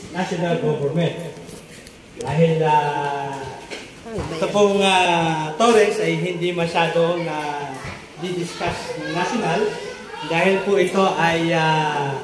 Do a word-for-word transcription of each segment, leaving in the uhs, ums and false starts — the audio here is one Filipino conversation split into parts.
national government. Dahil uh, ito pong uh, Torres ay hindi masyado na di-discuss ng national dahil po ito ay uh,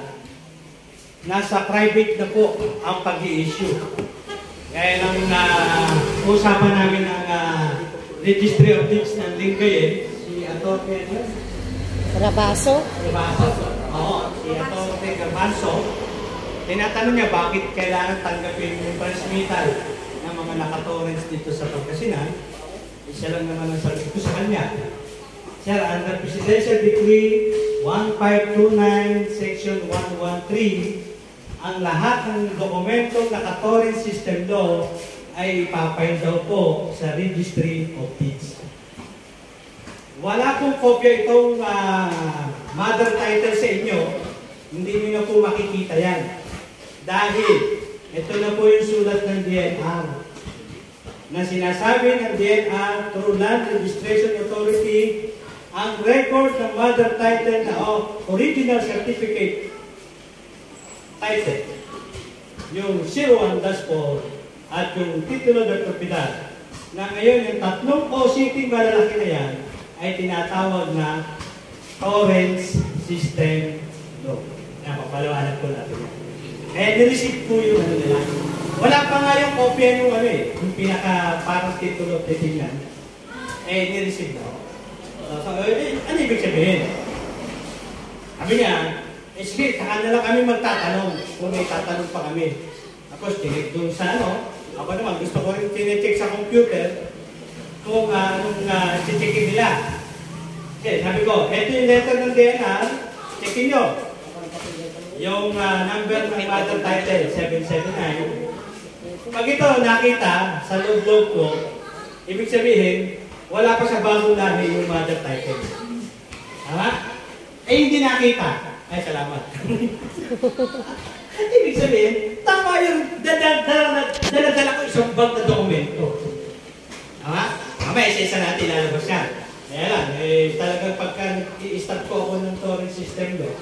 nasa private na po ang pag-i-issue. Kaya nang uh, usapan namin ang uh, Registry of Deeds ng Lingayen, si Atty. Rabaso? Rabaso. Oo, si Atty. Rabaso. Tinatanong niya bakit kailangan tanggapin yung transmittal ng mga nakatorrents dito sa Pangasinan. Isa lang naman ang sabi ko sa kanya. Sir, under Presidential Decree one five two nine Section one thirteen, ang lahat ng dokumentong naka-torrent system law ay ipapain daw po sa Registry of Deeds. Wala pong kopya itong uh, mother title sa inyo, hindi niyo na po makikita yan. Dahil ito na po yung sulat ng D N R na sinasabi ng D N R through Land Registration Authority ang record ng mother title na oh, original certificate title, yung zero one dash four at yung titulo ng propiedad na ngayon yung tatlong O C T malalaki na yan ay tinatawag na torrents system law. Napapalawanan po natin yan. Eh, nireceive po yung ano nila. Wala pa nga yung kopya yung ano eh, yung pinaka parang titulo of the tingnan. Eh, nireceive na. Uh, so, eh, ano ibig sabihin? Sabi niya, eh sige, saka na lang kami magtatanong kung may tatanong pa kami. Tapos, tinig doon sa ano, ako naman gusto ko rin tinicheck sa computer kung uh, anong uh, checkin nila. Okay, sabi ko, eto yung letter ng D N R, checkin nyo. Yung uh, number ng mother title, seven seven nine. Pag ito nakita sa loob-loob ko, ibig sabihin, wala pa sa bagong lahi yung mother title. Tama? Eh, hindi nakita. Ay, salamat. Ibig sabihin, tama yung dala-dala ko isang bag na dokumento. Tama? Mamaya, isa-isa natin lalabas yan. Kaya lang, eh, talagang pagka i-start ko ako ng torrent system do,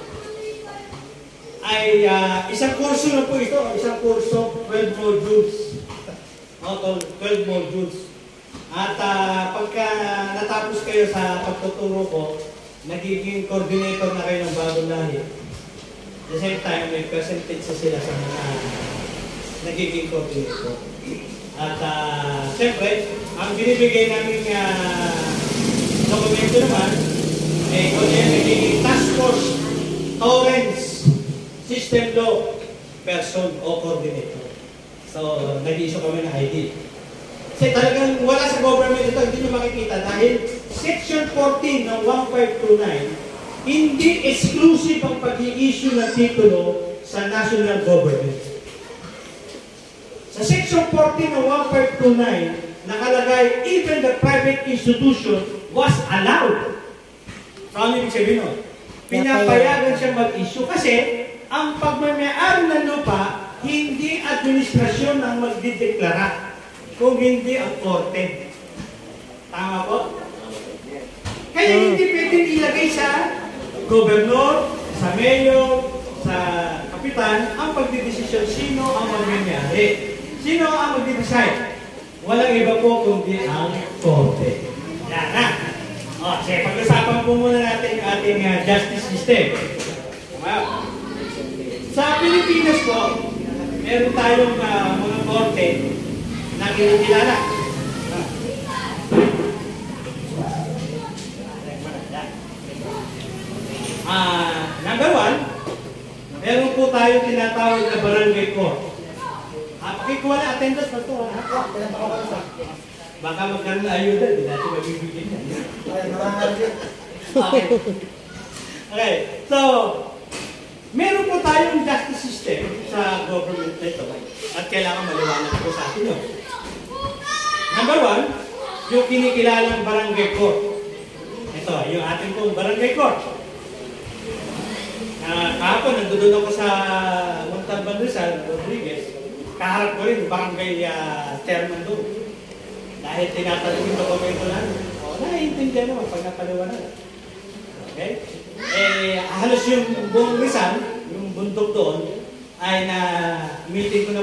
ay uh, isang kurso na po ito, isang kurso, twelve modules. O, twelve modules. At uh, pagka natapos kayo sa pagtuturo ko, nagiging coordinator na kayo ng bagong lahi. At the same time, may percentage sila sa mga nagiging coordinator. At uh, siyempre, ang binibigay namin uh, dokumento naman, eh, kung yan nagiging task force, torrents, system law, person o coordinator. So, nag-iisyo kami ng I D. Kasi talagang wala sa government ito, hindi nyo makikita dahil Section fourteen ng one five two nine, hindi exclusive ang pag-i-issue ng titulo sa national government. Sa Section fourteen ng one five two nine, nakalagay, even the private institution was allowed. So, ano yung sabihin nun? Pinapayagan siya mag-issue kasi ang pagmamayari ng lupa, hindi administrasyon ang magdideklara, kung hindi ang korte. Tama po? Kaya hindi pwedeng ilagay sa gobernador, sa mayor, sa kapitan, ang pagdidesisyon sino ang magmamayari. Sino ang magdidecide? Walang iba po kundi ang korte. Yan na. O, sige, pag-usapan po muna natin yung ating uh, justice system. Tama? Sa Pilipinas po, meron tayong uh, mga korte na kinikilala. Uh, number one, meron po tayong tinatawag na barangay court. Uh, pakikuha na attendance na ito. Baka magkaroon na ayuda, hindi natin mabibigyan yan. Okay. Okay, so, meron po tayong justice system sa government na ito at kailangan maliwanag po sa atin yun. Number one, yung kinikilalang barangay court. Ito, yung ating pong barangay court. Uh, kahapon, nandun ako sa Montalban Rizal, Rodriguez. Kaharap ko rin, barangay uh, chairman doon. Dahil tinatanong yung dokumento namin. O, naiintindihan naman pag napaliwanag. Okay? Eh, halos yung buong Rizal, yung bundok doon, ay na-meeting ko na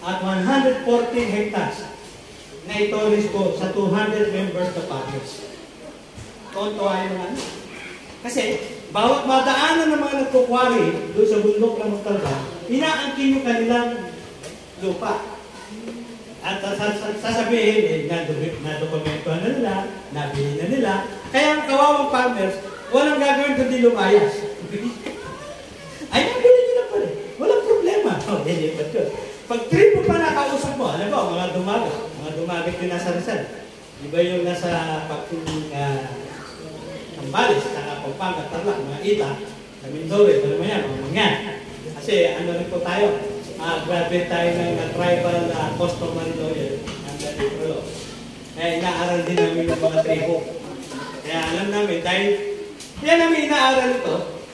at one hundred fourteen hectares na itoris ko sa two hundred members na partners. Tontuwa yung mga ano. Kasi, bawat madaanan ng mga nagkukwari doon sa bundok ng Montalban, inaangkin yung kanilang lupa. At sasabihin, eh, na-dokumento na nila, nabili na nila. Kaya ang kawawang farmers, walang gagawin kundi lumayas. Ay, nabili nila pa rin. Walang problema. Oh, hindi pa ito. Pag tripo pa nakausap mo, alam mo, mga dumagat, mga dumagat yung nasa Rizal. Iba yung nasa pagking uh, Sambales, saka Pampanga, Tarlac, mga Ita, sa Mindoro, alam mo yan, mga mangan. Kasi ano rin po tayo, uh, graduate tayo ng uh, tribal uh, customary lawyer ng Gatipro. Kaya inaaral din namin yung mga tribo. Kaya alam namin, dahil kaya namin inaaral ito,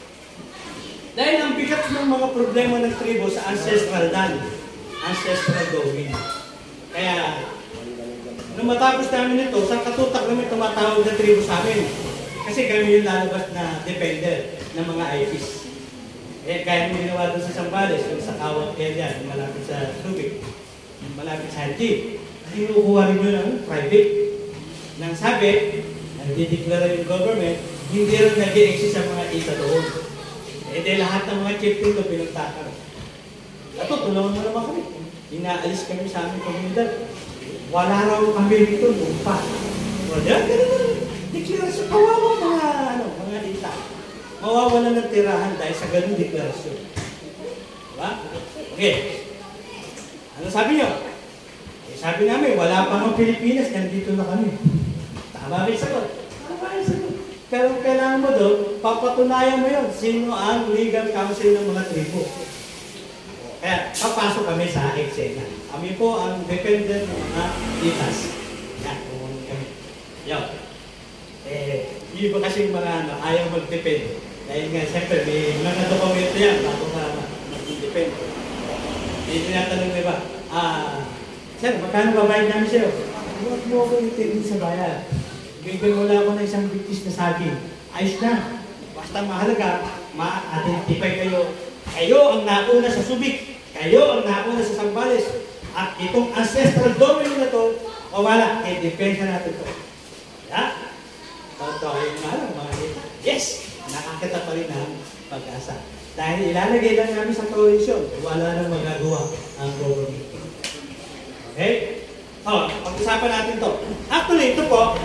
dahil ang bigat ng mga problema ng tribo sa ancestral land, ancestral domain. Kaya, nung matapos namin ito, sa katutak namin tumatawag na tribo sa amin. Kasi kami yung lalabas na defender ng mga I Ps. Eh, kaya mo ginawa doon sa Sambales, yung sa Kawat area, yung malapit sa Subic, yung malapit sa Haji. Kinukuha rin yun ng private. Nang sabi, nagdideklara yung government, hindi rin nag-i-exist sa mga ita doon. Eh, di lahat ng mga chieftain doon pinagtakar. At ito, tulungan mo naman kami. Inaalis kami sa aming komunidad. Wala raw kami dito, lupa. Wala, ganun. Deklarasyon, kawawa mga, ano, mga ita. Mawawalan ng tirahan dahil sa ganung deklarasyon. Diba? Okay. Ano sabi nyo? Eh, sabi namin, wala pa mga Pilipinas, nandito na kami. Tama ba yung sagot? Tama yung sagot. Pero kailangan mo doon, papatunayan mo yun. Sino ang legal counsel ng mga tribo? Kaya, papasok kami sa eksena. Kami po ang dependent ng mga itas. Yan, pumunod kami. Yan. Eh, yung iba kasing mga ano, ayaw mag-depend. Dahil nga, siyempre, may mga dokumento yan bago ka mag-depend. Eh, tinatanong mo iba, ah, sir, magkano babayad namin sa'yo? Huwag mo ako itin sa bayan. Bigyan mo lang ako ng isang bigtis na saging. Ayos na. Basta mahalaga, ma-identify kayo. Kayo ang nauna sa Subic. Kayo ang nauna sa Sambales. At itong ancestral domain na to, o wala, eh, depensa natin to. Yeah? Totoo yung mga, mga ito. Yes! Nakakita pa rin ang pag-asa. Dahil ilalagay lang namin sa coalition, wala nang magagawa ang government. Okay? O, pag-usapan natin to. Actually, ito po,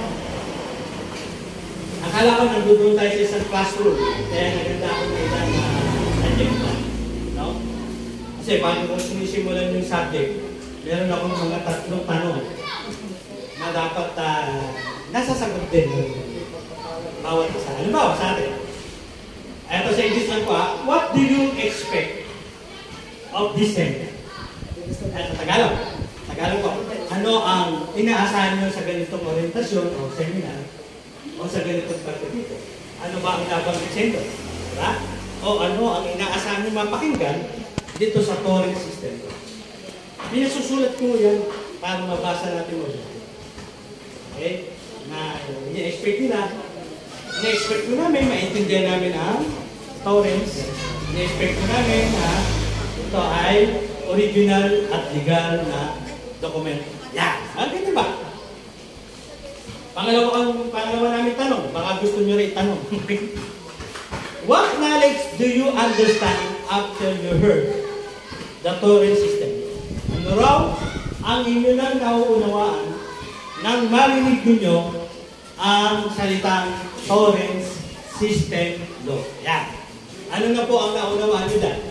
akala ko nandudun tayo sa isang classroom. Kaya naganda ako na isang uh, agenda. No? Kasi bago ko sinisimulan yung subject, meron akong mga tatlong tanong na dapat uh, nasasagot din bawat isa. Halimbawa sa atin. Ito sa English lang po ha. What do you expect of this seminar? Ito Tagalog. Tagalog po. Ano ang inaasahan nyo sa ganitong orientasyon o seminar o sa ganitong pagkatito? Ano ba ang nabanggit sa inyo? Diba? O ano ang inaasahan nyo mapakinggan dito sa Torrens system? Pinasusulat ko yan para mabasa natin mo. Okay? Na i-expect nila. I-expect ko namin, maintindihan namin ang Torrens. I-expect ko namin na ito ay original at legal na dokumento. Yan. Ah, ganyan ba? Pangalawa, ang, pangalawa namin tanong, baka gusto nyo rin itanong. What knowledge do you understand after you heard the Torrens system? Ano raw ang inyo lang nauunawaan nang marinig nyo ang salitang Torrens system law? Yan. Ano na po ang naunawaan nyo dyan?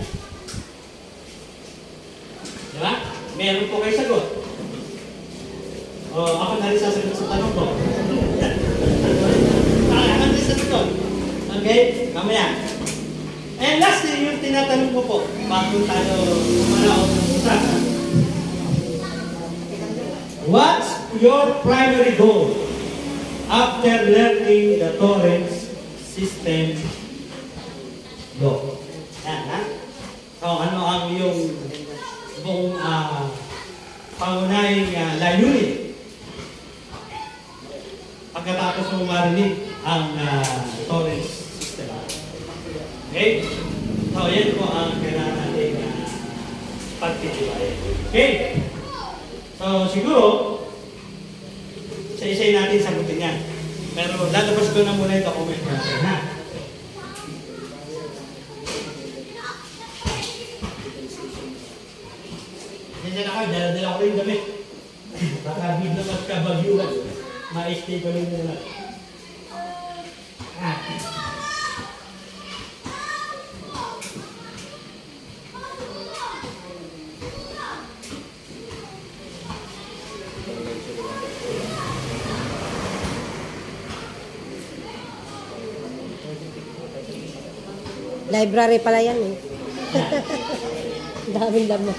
Diba? Meron po kayo sagot. O, ako na rin sasagot sa tanong ko. Ako na rin sasagot. Okay? Kamaya. And lastly, yung tinatanong ko po, bago tayo umanaot ng usapan. What's your primary goal after learning the Torrens system law? Yan, ha? So, ano ang iyong buong uh, pangunahing uh, layunin pagkatapos mo marinig ang uh, Torrens system? Okay? So, yan po ang kailangan natin uh, pagtitibayin. Okay? So, siguro, isa-isay natin sagutin yan. Pero lalabas ko na muna yung document natin, ha? Nandiyan ako, dala-dala ko rin damit. Baka bigla magkabagyuhan. Ma-stay ko rin nila. Ah. Library pala yan eh. Daming laman.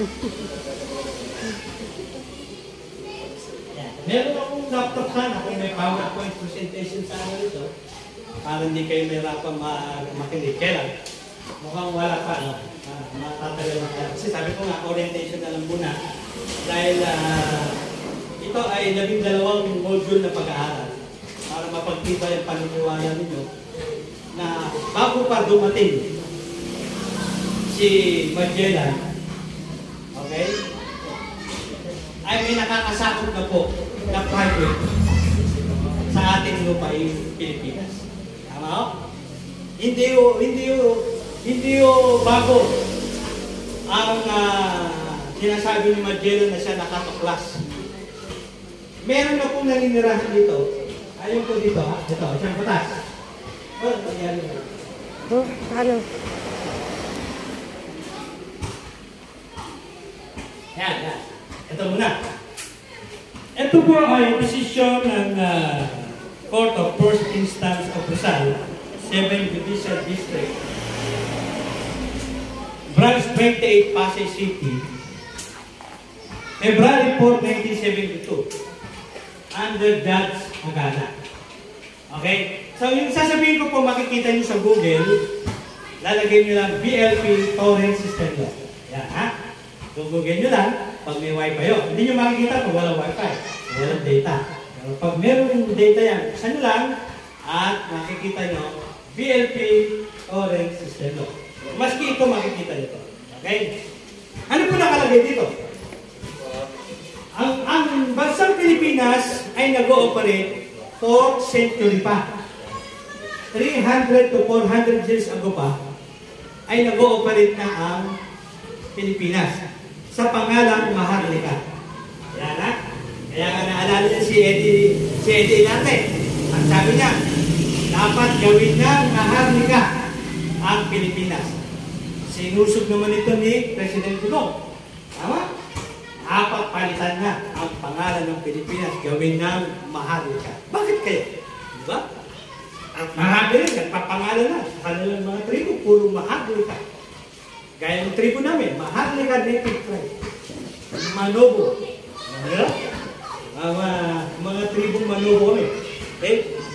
Yan. Meron akong laptop sana kung may PowerPoint presentation sa ano ito. Para hindi kayo mahirapan ma makinig. Kailan? Mukhang wala pa. No? Ah, matatagal na kaya. Kasi sabi ko nga, orientation na lang muna. Dahil uh, ito ay labing dalawang module na pag-aaral. Para mapagtibay ang paniniwala ninyo na bago pa dumating si Magellan, okay, ay may nakakasakop na po na private sa ating lupain Pilipinas. Tama o? Hindi o, hindi o, hindi o bago ang uh, sinasabi ni Magellan na siya nakatuklas. Meron na pong naninirahan dito. Ayun po dito, ha? Ito, siyang batas. Oh, nangyari na. Oh, ano? Yan, yan. Ito muna. Ito po ay desisyon ng uh, Court of First Instance of Rizal, seventh Judicial District, Branch twenty-eight, Pasay City, February fourth, nineteen seventy-two, under Judge Agana. Okay? So, yung sasabihin ko po, makikita nyo sa Google, lalagay nyo lang B L P Torrent System Law. Yan, ha? Google nyo lang, pag may wifi yun. Hindi nyo makikita kung walang wifi, walang data. Pero pag meron data yan, buksan nyo lang, at makikita nyo, B L P Torrent System Law. Maski ito, makikita nyo ito. Okay? Ano po nakalagay dito? Ang, ang bansang Pilipinas ay nag-ooperate fourth century pa. three hundred to four hundred years ago pa, ay nag-ooperate na ang Pilipinas sa pangalang Maharlika. Yan na. Kaya nga naalala niya si Eddie, si Eddie natin. Ang sabi niya, dapat gawin na Maharlika ang Pilipinas. Sinusog naman ito ni President Dugong. Tama? Dapat palitan na ang pangalan ng Pilipinas, gawin ng Maharlika. Bakit kaya? Diba? At marami rin, nagpapangalan na sa kanilang mga tribo, puro Maharlika. Gaya ng tribo namin, Maharlika Native Tribe. Manobo. Ano? Mga, mga tribo Manobo kami. Eh,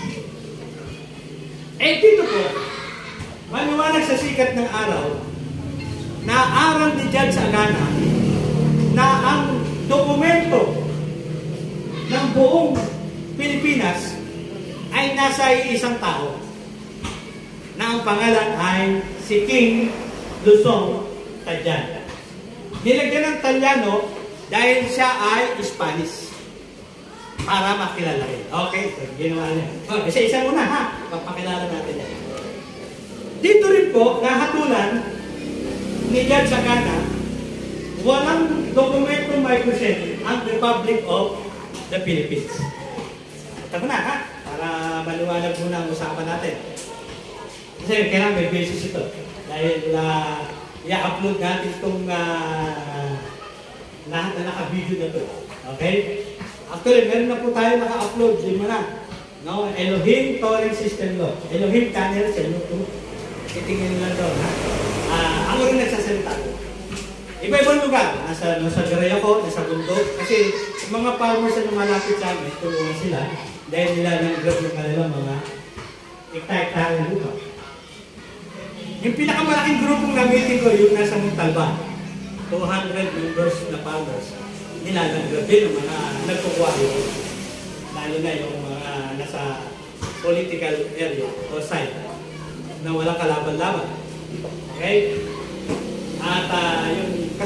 eh dito po, maliwanag sa sikat ng araw, na aral ni Judge Agana na ang dokumento ng buong Pilipinas ay nasa isang tao na ang pangalan ay si King Luzon Tallano. Nilagyan ng Tallano dahil siya ay Spanish para makilala rin. Okay, so ginawa niya. Oh, isa-isa muna ha, papakilala natin yan. Dito rin po, nahatulan ni Judge Agana, walang dokumento may present ang Republic of the Philippines. Ito na ha, para maliwanag muna ang usapan natin. Kasi kailangan may basis ito. Dahil uh, i-upload natin itong uh, lahat na naka-video na ito. Okay? Actually, meron na po tayo naka-upload. Lima na. No? Elohim Torrent System Law. Elohim Channel sa YouTube. Titingnan nyo lang doon. Ha? Uh, ako rin nagsasalita ko. Iba-ibang lugar. Nasa, nasa garay ako, nasa bundok. Kasi mga farmers na lumalapit sa amin, tulungan sila. Dahil nila nag-grab yung kanilang mga hektar-hektar ng lupa. Yung pinakamalaking grupong gamitin ko, yung nasa Montalban. two hundred members na farmers. Nila nag-grab din yung mga nagkukuwayo. Lalo na yung mga nasa political area o side na walang kalaban-laban. Okay? At uh, yung kasunod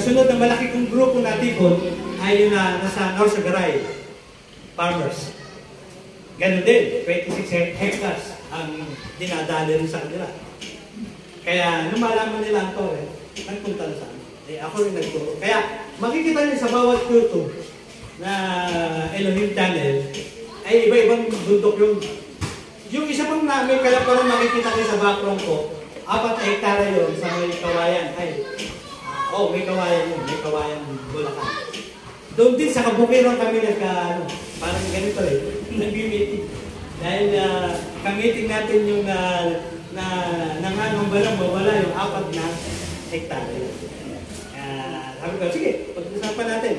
susunod na malaki kong grupo na tipon ay yung na, nasa Norsagaray farmers. Ganun din, twenty-six hectares ang dinadali rin sa kanila. Kaya nung malaman nila ang tore, nagpunta na sa amin. Eh, ako rin nagturo. Kaya makikita niyo sa bawat YouTube na Elohim Channel, ay iba-ibang bundok yung yung isa pang namin, kaya parang makikita kayo sa background ko, apat na hektara yun sa may kawayan. Ay, uh, oh, may kawayan yun, may kawayan Bulacan. Doon din sa kabukiran kami nagka, ano, parang ganito eh, nag-meeting. Dahil uh, kamiting natin yung uh, na nangangambalang mawala yung apat na hektara. Uh, sabi ko, sige, pag-usapan natin.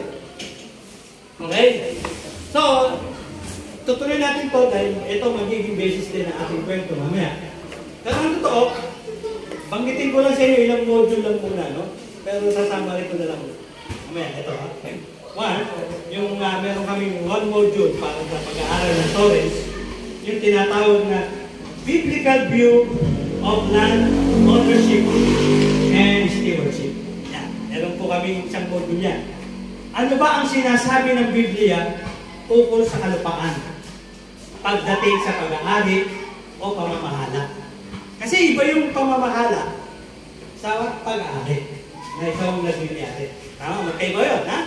Okay? So, tutuloy natin to dahil ito magiging basis din ng ating kwento mamaya. Pero ang totoo, banggitin ko lang sa inyo ilang module lang muna, no? Pero sasama rin ko na lang. Mamaya, ito ha. One, yung uh, meron kaming one module para sa pag-aaral ng Torres, yung tinatawag na Biblical View of Land Ownership and Stewardship. Yan. Meron po kaming isang module yan. Ano ba ang sinasabi ng Biblia tungkol sa kalupaan pagdating sa pag-aari o pamamahala? Kasi iba yung pamamahala sa pag-aari na ikaw ang nagbibiyari. Tama? Magkaiba yun, ha?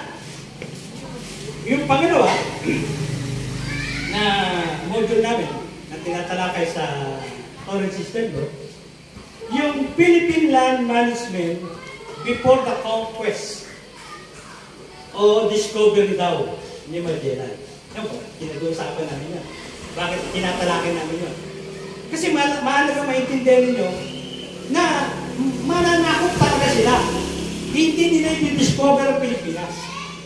Yung pangalawa na module namin na tinatalakay sa Torrent System, no? Yung Philippine Land Management before the conquest o discovery daw ni Magellan. Yan po, pinag-uusapan namin yan. Bakit tinatalakay namin yun? Kasi ma mahalaga maintindihan ninyo na mananakot talaga sila. Hindi nila i-discover ang Pilipinas.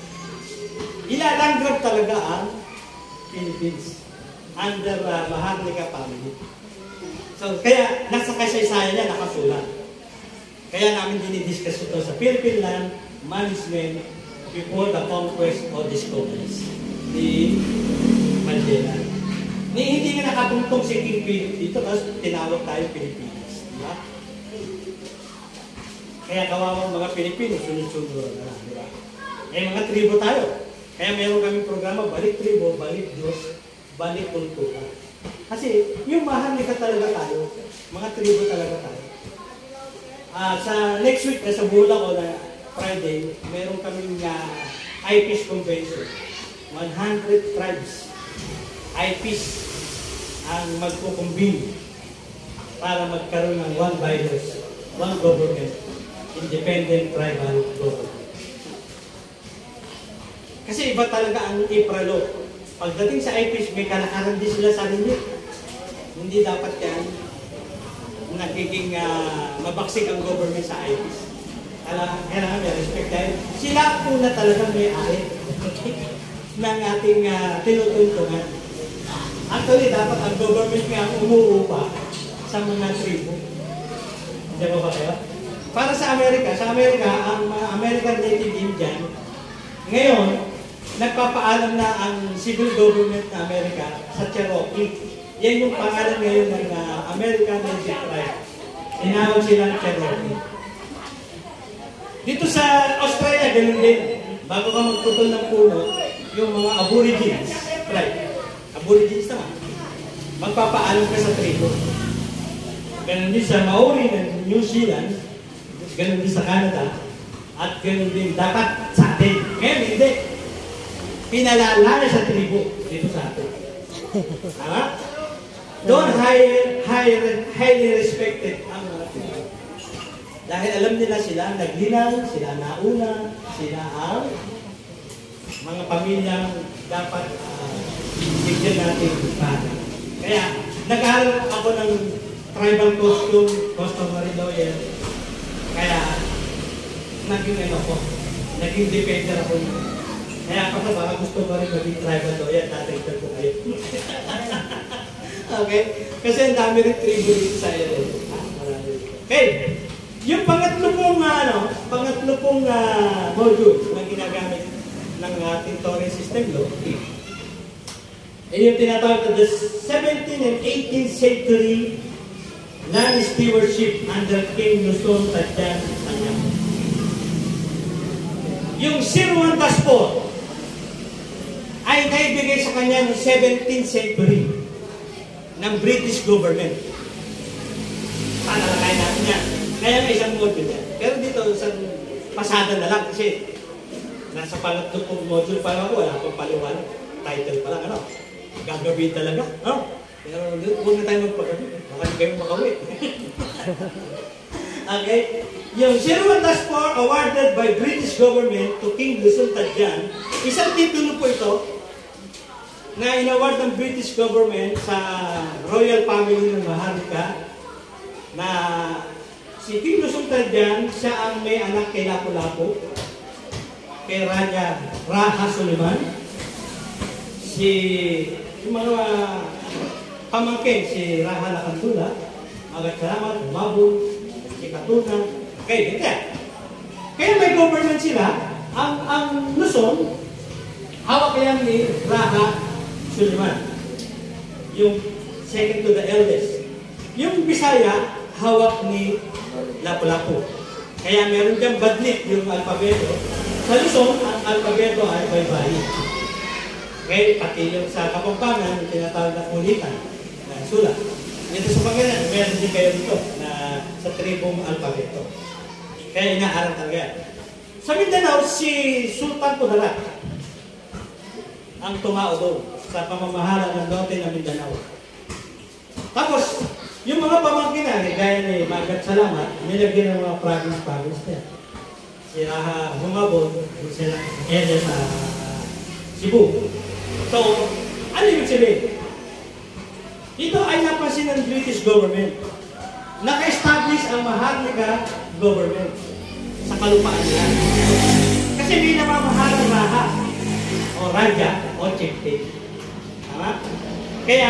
Ilalanggap talaga ang Philippines under uh, Maharlika family. So, kaya nasa kasaysayan niya nakasulat. Kaya namin dinidiscuss ito sa Philippine Land Management before the conquest or discoveries ni Magellan. Ni hindi nga nakatungtong si King Philip dito, tapos tinawag tayo Pilipinas. Diba? Kaya kawawang mga Pilipino, sunod-sunod na lang. Diba? Eh, mga tribo tayo. Kaya meron kaming programa, balik tribo, balik Diyos, balik kultura. Kasi yung Maharlika talaga tayo, mga tribo talaga tayo. Uh, sa next week, sa Bulacan na Friday, meron kaming uh, I P E A C Convention. one hundred tribes, I P E A C ang magkukumbin para magkaroon ng one virus, one government, independent tribal government. Kasi iba talaga ang ipralo. Pagdating sa I P E A C, may kalakaran din sila sa limit. Hindi dapat yan nagiging uh, mabaksik ang government sa I P E A C. Kailangan may respect dahil sila po na talagang may-ari ng ating uh, tinutuntungan. Actually, dapat ang government nga umuupa sa mga tribo. Hindi ba ba kayo? Para sa Amerika, sa Amerika, ang mga American Native Indian, ngayon, nagpapaalam na ang civil government ng Amerika sa Cherokee. Yan yung pangalan ngayon ng uh, American Native Tribe. Tinawag silang Cherokee. Dito sa Australia, ganun din. Bago ka magputol ng puno, yung mga Aborigines, tribe. Aborigines naman. Magpapaalam ka sa tribo. Ganun din sa Maori ng New Zealand, ganun din sa Canada, at ganun din dapat sa atin. Ngayon, hindi. Pinalala sa tribo dito sa atin. Tama? Doon, high, high, highly respected ang mga tribo. Dahil alam nila sila naglinaw, sila nauna, sila ang mga pamilyang dapat uh, bigyan natin para. Kaya, nag-aaral ako ng tribal costume, customary lawyer. Kaya, naging ano ko, naging defender ako. Kaya ako sa baka gusto ko rin maging tribal lawyer, tatagdag ko kayo. Okay? Kasi ang dami rin tribo dito sa L A. Okay. Yung pangatlo pong, ano, pangatlo pong uh, module na ginagamit ng ating Torrent System Law, ay yung tinatawag na the seventeenth and eighteenth century land stewardship under King Luzon, Tadjan, Tanyang. yung zero one dash four ay naibigay sa kanya noong seventeenth century ng British government. Panalakay natin yan. Kaya may isang module yan. Pero dito, isang pasada na lang kasi nasa pangatlong module pa lang ako, wala akong paliwanag. Title pa lang, ano? Gagawin talaga, no? Pero huwag na tayo magpagabi. Baka hindi kayo makawit. Okay? Yung zero one dash four awarded by British government to King Luzon Tadjan, isang titulo po ito na inaward ng British government sa royal family ng Maharlika na si King Luzon Tadjan, siya ang may anak kay Lapu-Lapu, kay Raja Raha Suliman, si yung mga pamangkin, si Raha Lakantula, Magat Salamat, Mabul, si Katuna, kay Gita. Kaya may government sila, ang, ang Luzon, hawak yan ni Raha Suliman, yung second to the eldest. Yung Bisaya, hawak ni Lapu-Lapu. Kaya meron diyang badlit yung alpabeto. Sa Luzon, ang alpabeto ay baybayi. Okay, pati yung sa Kapampangan, yung tinatawag na kulitan, na sulat. Dito sa Pangasinan, meron din kayo dito na sa tribong alpabeto. Kaya inaaral talaga. Sa Mindanao, si Sultan Kudarat ang tumao doon sa pamamahala ng norte ng Mindanao. Tapos, yung mga pamangkin na, gaya ni Magat Salamat, nilagyan ng mga province-province niya. Si Raha Humabon, sila Ede sa Cebu. So, ano yung sabihin? Ito ay napansin ng British government. Naka-establish ang Maharlika government sa kalupaan nila. Kasi may namamahalang Raha o Raja o Chieftain. Tama? Kaya,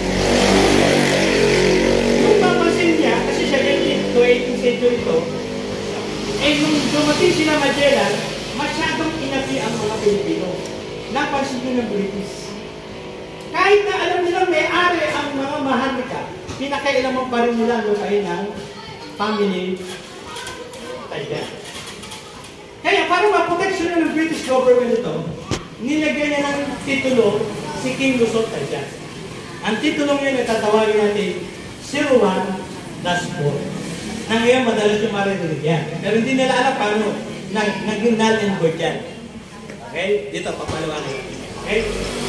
yung mapansin niya, kasi siya ganyan to eighteenth century ito, eh nung dumating sila Magellan, masyadong inapi ang mga Pilipino. Napansin nyo ng British. Kahit na alam nilang may-ari ang mga Maharlika, pinakailaman pa rin nila lupain ng family Tadjan. Kaya para maproteksyon ng British government ito, nilagyan niya ng titulo si King Luzon Tadjan. Ang titulong yun ay tatawagin natin zero one dash four. Na ngayon madalas yung maririnig yan. Pero hindi nila alam paano naging null and void yan. Okay? Dito, papaliwanag. Okay?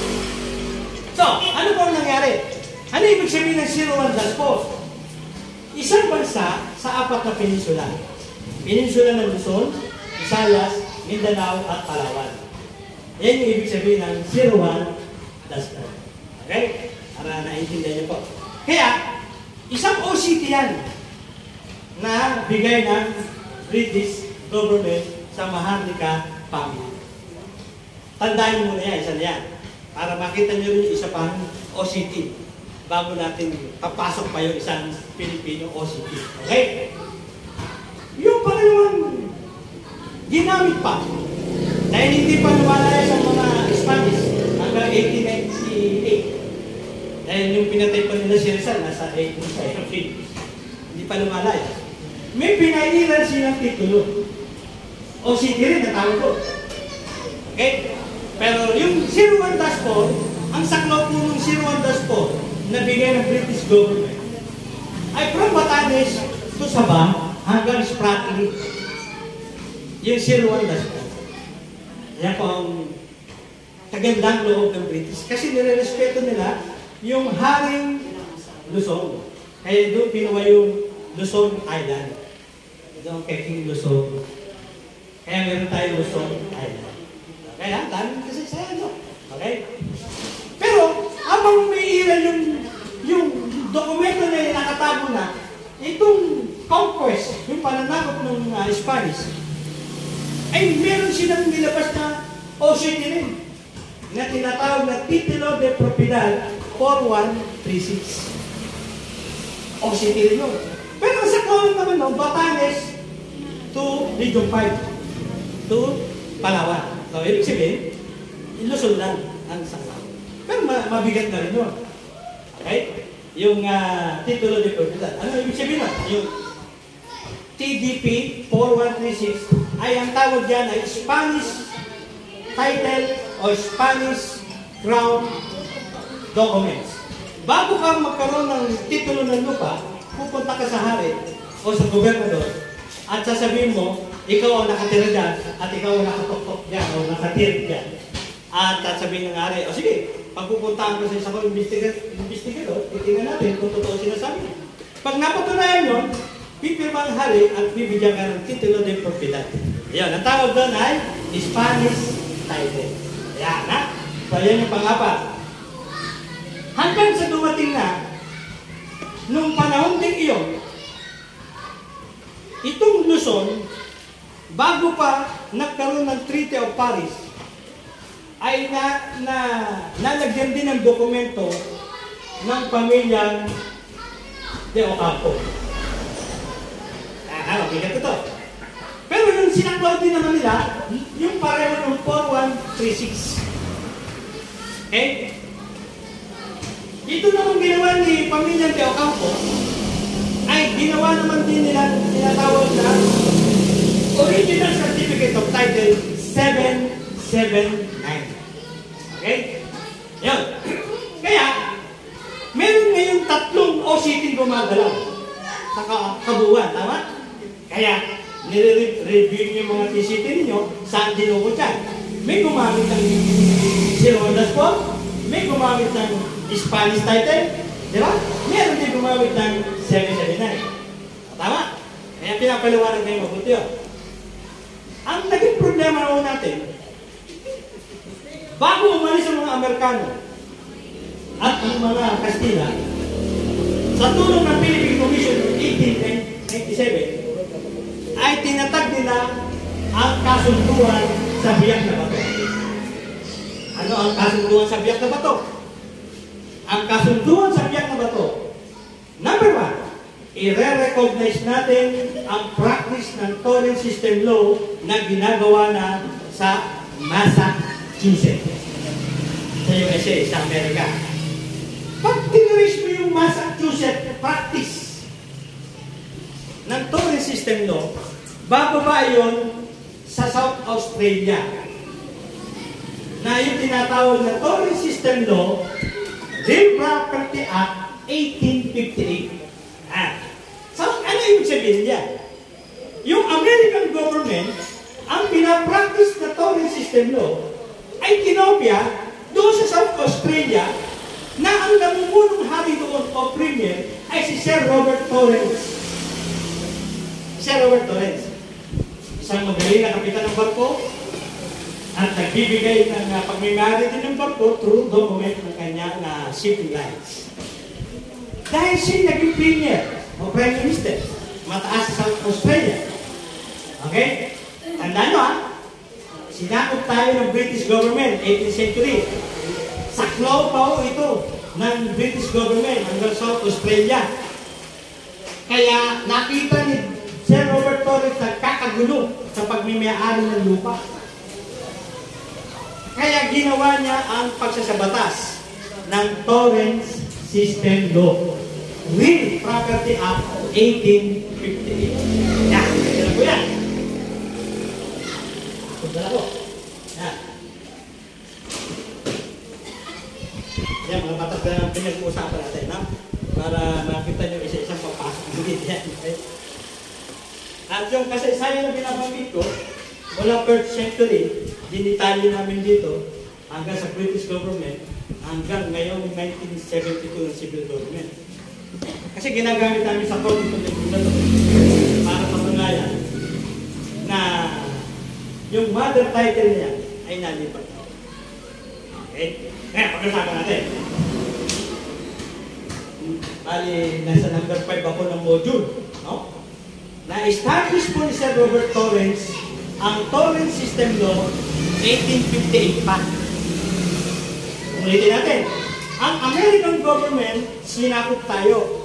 So, ano po ang nangyari? Ano ibig sabihin ng zero one dash four? Isang bansa sa apat na peninsula. Peninsula ng Luzon, Visayas, Mindanao, at Palawan. Yan yung ibig sabihin ng zero one dash four. Okay? Para naintindihan niyo po. Kaya, isang O C T yan na bigay ng British government sa Maharlika family. Tandaan niyo muna yan, isa na yan. Para makita niyo rin yung isa pang O C T bago natin papasok pa yung isang Pilipino O C T. Okay? Yung pangalawang ginamit pa dahil hindi pa lumalaya sa mga Spanish hanggang eighteen ninety-eight. Dahil yung pinatay pa nila si Rizal nasa eighteen seventeen. Hindi pa lumalaya. May pinailan silang titulo. O C T rin natawag ko. Okay? Pero yung zero one dash four, ang saklaw po ng zero one dash four na bigay ng British government ay from Batanes to Sabah hanggang Spratly. Yung zero one dash four. Yan po ang kagandang loob ng British. Kasi nirerespeto nila yung Haring Luzon. Kaya doon pinuha yung Luzon Island. Doon kay King Luzon. Kaya meron tayo Luzon Island. Kaya, dami kasi sa ano. Okay? Pero, habang may ilan yung, yung dokumento na nakatago na, itong conquest, yung pananakot ng uh, Spanish, ay meron silang nilabas na O C T rin, na tinatawag na Titulo de Propiedad four one three six. O C T rin yun. Pero sa kawan naman no, Batanes to Region five, to Palawan. So, ibig sabihin, Luzon lang ang sakla. Pero mabigat na rin yun. Okay? Yung uh, titulo de propiedad. Ano ibig sabihin na? Yung T D P four one three six ay ang tawag dyan ay Spanish title o Spanish crown documents. Bago ka magkaroon ng titulo ng lupa, pupunta ka sa hari o sa gobernador at sasabihin mo, ikaw ang nakatira dyan at ikaw ang nakatok-tok dyan o nakatira dyan. At sasabihin ng hari, o sige, pagpupuntaan ko sa isa ko investigador, titingnan natin kung totoo sinasabi. Pag napatunayan yun, pipirma ang hari at bibigyan ka ng titulo de propiedad. Yan, ang tawag doon ay Spanish title. Yan, ha? So, yan yung pang-apat. Hanggang sa dumating na, nung panahon din iyon, itong Luzon, bago pa nagkaroon ng Treaty of Paris, ay na, na, nalagyan din ng dokumento ng pamilyang de Ocampo. Ah, okay, ganito to. Pero yung sinaktuan din naman nila, yung pareho ng four one three six. Okay? Ito naman ginawa ni pamilyang de Ocampo, ay ginawa naman din nila tinatawag na Original Certificate of Title seven seven nine. Okay? Yan. Kaya, meron ngayong tatlong O C T gumagalaw sa kabuuan, tama? Kaya, nire-review niyo yung mga T C T ninyo, saan dinukot yan? May gumamit ng zero underscore, may gumamit ng Spanish title, di ba? Meron din gumamit ng seven seven nine. Tama? Kaya pinapaliwanag kayo mabuti yun. Ang naging problema naman natin, bago umalis ang mga Amerikano at ang mga Kastila, sa tulong ng Philippine Commission eighteen ninety-seven, ay tinatag nila ang kasunduan sa biyak na bato. Ano ang kasunduan sa biyak na bato? Ang kasunduan sa biyak na bato, number one, i-recognize natin ang practice ng torrent system law na ginagawa na sa Massachusetts, sa U S A, sa Amerika. Pag tiniris mo yung Massachusetts practice ng torrent system law, bababa yun sa South Australia na yung tinatawag na torrent system law, Real Property Act eighteen fifty-eight. Ah. So, ano yung sabihin niya? Yung American government, ang pinapractice na torrent system law, ay kinopya doon sa South Australia na ang namumunong hari doon o premier ay si Sir Robert Torrens. Sir Robert Torrens. Isang magaling na kapitan ng barko at nagbibigay ng uh, pagmimari din ng barko through document ng kanya na shipping lines. Dahil siya naging premier o prime minister, mataas sa South Australia. Okay? Tandaan nyo ha, sinakop tayo ng British government, eighteenth century. Saklaw pa ho ito ng British government hanggang South Australia. Kaya nakita ni Sir Robert Torrens nagkakagulo sa pagmimayari ng lupa. Kaya ginawa niya ang pagsasabatas ng Torrens System Law, Real Property Act eighteen fifty-eight. Yan, yan po yan. Punta po. Yan. Yan, mga batas na pinag-uusapan natin, no? Para makita nyo isa-isang papasok. Okay? At yung kasaysayan na binabanggit ko, mula first century, dinitalye namin dito, hanggang sa British government, hanggang ngayong nineteen seventy-two ng civil government. Kasi ginagamit namin sa court ito para patunayan na yung mother title niya ay nalipat. Okay? Kaya pag-usapan natin. Bali, nasa number five ako ng module. No? Na-establish po ni Sir Robert Torrens ang Torrent System Law eighteen fifty-eight pa. Ulitin natin. Ang American government, sinakop tayo.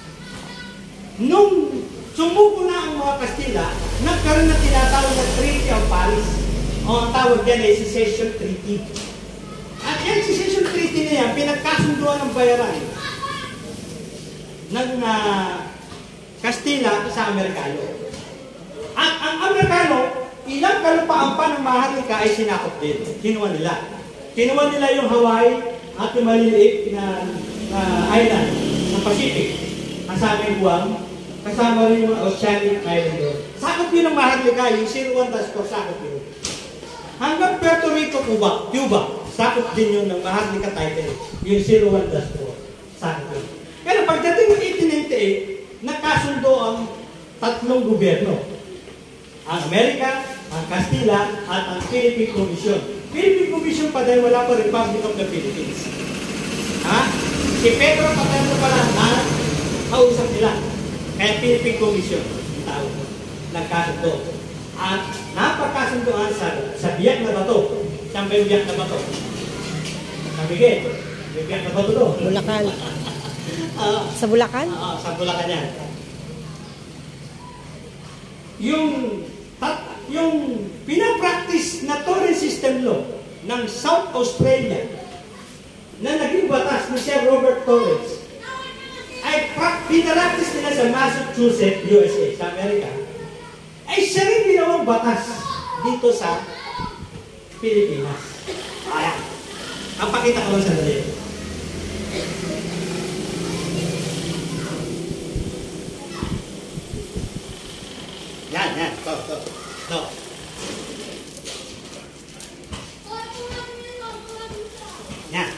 Nung sumuko na ang mga Kastila, nagkaroon na tinatawag na Treaty of Paris. O ang tawag yan ay Secession Treaty. At yan, Secession Treaty na yan, pinagkasunduan ng bayaran ng uh, Kastila sa Amerikano. At ang Amerikano, ilang kalupaan pa ng Maharlika ay sinakop din. Kinuha nila. Kinuha nila yung Hawaii at yung maliliit na, na island ng Pacific. Kasama yung Guam, kasama rin yung mga Oceanic Island doon. Sakop yun ng Maharlika, yung zero one dash four sakop yun. Hanggang Puerto Rico, Cuba, Cuba, sakop din yun ng Maharlika title, yung zero one dash four sakop yun. Pero pagdating ng eighteen ninety-eight, nakasundo ang tatlong gobyerno. Ang Amerika, ang Castilla, at ang Philippine Commission. Philippine Commission pa dahil wala pa Republic of the Philippines. Ha? Si Pedro Patero pala na kausap nila. Kaya Philippine Commission, ang tawag ko. Nagkasundo. At napagkasundoan sa, sa biyak na bato. Saan ba yung biyak na bato? Nabigay. May biyak na bato doon. Bulacan. Uh, Sa Bulacan? Oo, sa Bulacan yan. Yung tat, yung pinapractice na torrent system law ng South Australia na naging batas ni Sir Robert Torrens ay pinapractice nila sa Massachusetts, U S A, sa Amerika, ay siya rin ginawang batas dito sa Pilipinas. Ayan. Ang pakita ko lang sa dali. Yan, yan. Ito, ito. Ito. Yan.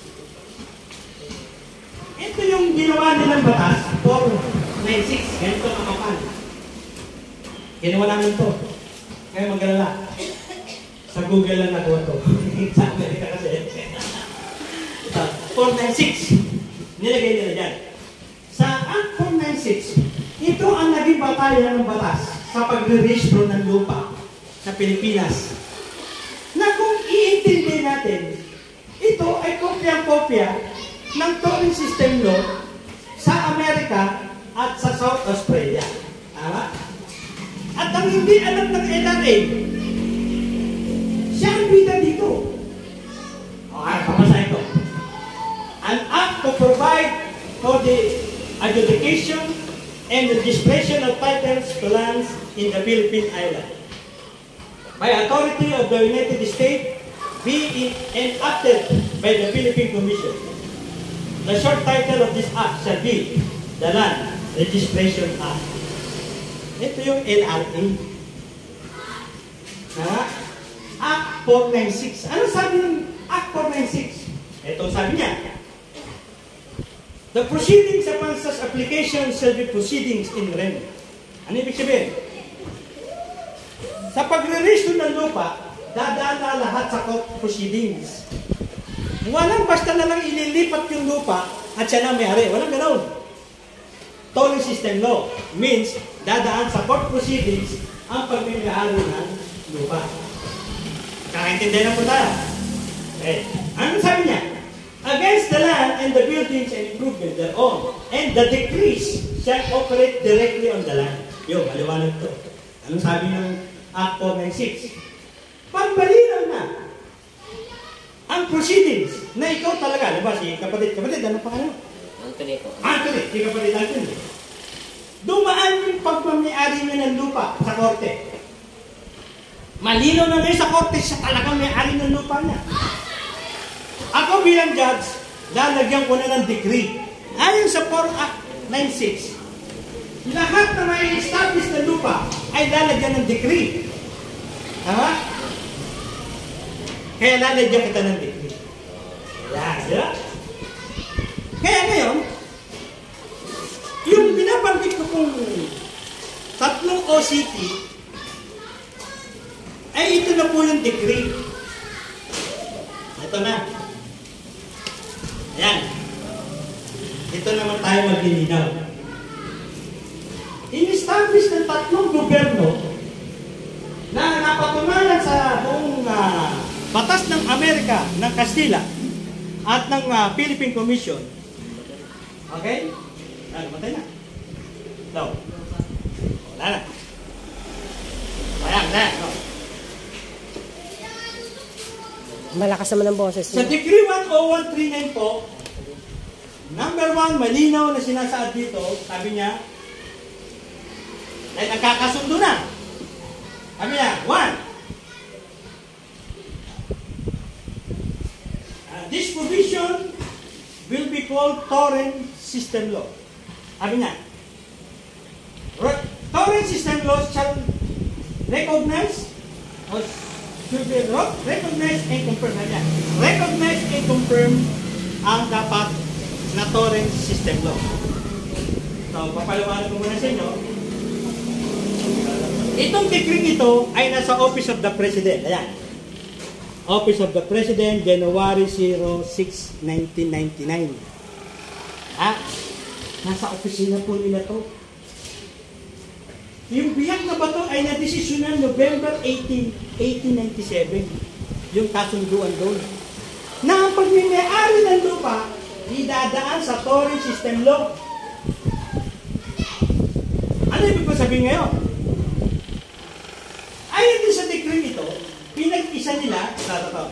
Ito yung ginawa nilang batas, four ninety-six. Ganito ang kapal. Ginawa namin ito. Kaya mag-alala. Sa Google lang nakuha ito. Sa Amerika kasi. Ito, four ninety-six. Nilagay nila dyan. Sa Act four ninety-six, ito ang naging batayan ng batas sa pagre-rehistro ng lupa sa Pilipinas. Na kung iintindi natin, ito ay kopya-kopya ng tolling system law sa Amerika at sa South Australia. Tama? At ang hindi alam ng N R A, siya ang bida dito. Okay, papasa ito. An act to provide for the adjudication and the registration of titles to lands in the Philippine Island by authority of the United States, be enacted by the Philippine Commission. The short title of this act shall be the Land Registration Act. Ito yung L R A. Ha? Act four ninety-six. Ano sabi ng Act four ninety-six? Ito sabi niya. The proceedings upon such application shall be proceedings in rem. Ano ibig sabihin? Sa pagre-register ng lupa, dadaan na lahat sa court proceedings. Walang basta na lang ililipat yung lupa at siya na may-ari. Walang ganoon. Tolling system law means dadaan sa court proceedings ang pagmimiyari ng lupa. Kakaintindihan na po tayo. Okay. Ano sabi niya? Against the land and the buildings and improvements thereon, and the decrees shall operate directly on the land. Yo, maliwanag to. Anong sabi ng Act four ninety-six? Pagbalinaw na ang proceedings na ikaw talaga, diba si kapatid, kapatid, ano pa ano? Anthony po. Anthony, si kapatid Anthony. Dumaan yung pagmamay-ari niya ng lupa sa korte. Malinaw na ngayon sa korte, siya talagang may-ari ng lupa niya. Ako bilang judge, lalagyan ko na ng decree. Ayon sa four Act ninety-six, lahat na may establish na lupa ay lalagyan ng decree. Tama? Kaya lalagyan kita ng decree. Yan, yeah. Kaya ngayon, yung binabanggit ko kung tatlong O C T, ay ito na po yung decree. Ito na. Ayan. Ito naman tayo maglilinaw. In-establish ng tatlong gobyerno na napatunayan sa buong uh, batas ng Amerika, ng Castilla, at ng uh, Philippine Commission. Okay? Ah, namatay na. No. Wala na. Ayan, na. No. Malakas naman ang boses Sa niya. Decree one oh one thirty-nine po, number one, malinaw na sinasaad dito, sabi niya, ay nagkakasundo na Sabi niya, one, uh, this provision will be called torrent system law. Sabi niya, torrent system law shall recognize or should be recognize and confirm. Sabi niya, recognize and confirm ang dapat na torrent system law. So, papaliwanag ko muna sa inyo. Itong decree ito ay nasa Office of the President. Ayan. Office of the President, January six, nineteen ninety-nine. Ah, nasa opisina po nila to. Yung biyak na bato ay nadesisyonan November eighteen, eighteen ninety-seven. Yung kasunduan doon. Na ang pagmimay-ari ng lupa, idadaan sa torrent system law. Ano ibig ko sabihin ngayon? Ayon din sa decree ito, pinag-isa nila sa totoo.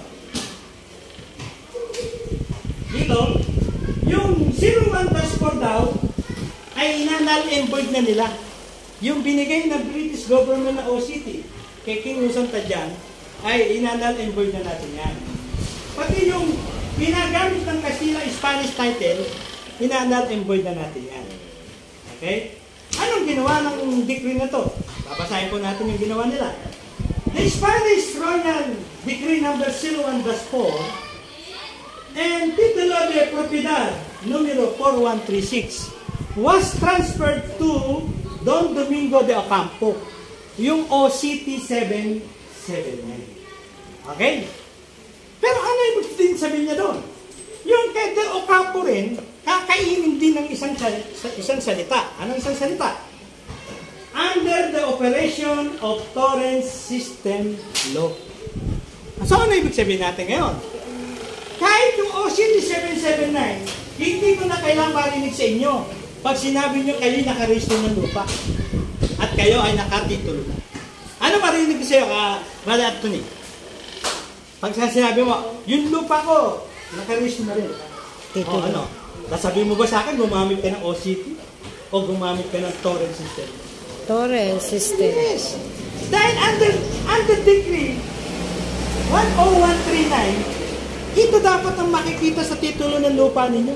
Dito, yung zero one dash four daw ay inanal and void na nila. Yung binigay ng British government na O C T kay King Luzon Tadyan ay inanal and void na natin yan. Pati yung pinagamit ng Castilla Spanish title, inanal and void na natin yan. Okay? Anong ginawa ng decree na to? Babasahin po natin yung ginawa nila. The Spanish Royal Decree number zero one dash four and Titulo de Propiedad numero four one three six was transferred to Don Domingo de Ocampo, yung O C T seven seventy-nine. Okay? Pero ano ibig din sabihin niya doon? Yung kay De Ocampo rin, kakainin din ng isang, isang salita. Anong isang salita? Under the operation of torrent system law. So, ano ibig sabihin natin ngayon? Kahit yung O C T seven seventy-nine, hindi ko na kailangan marinig sa inyo pag sinabi nyo kayo nakarehistro ng lupa at kayo ay nakatitulo na. Ano marinig ko sa iyo, ka, Brother Anthony? Pag sinabi mo, yung lupa ko, nakarehistro na rin. O ano? Sabi mo ba sa akin, gumamit ka ng O C T o gumamit ka ng torrent system? Torrent system. Yes. Dahil under, under decree one oh one three nine, ito dapat ang makikita sa titulo ng lupa ninyo.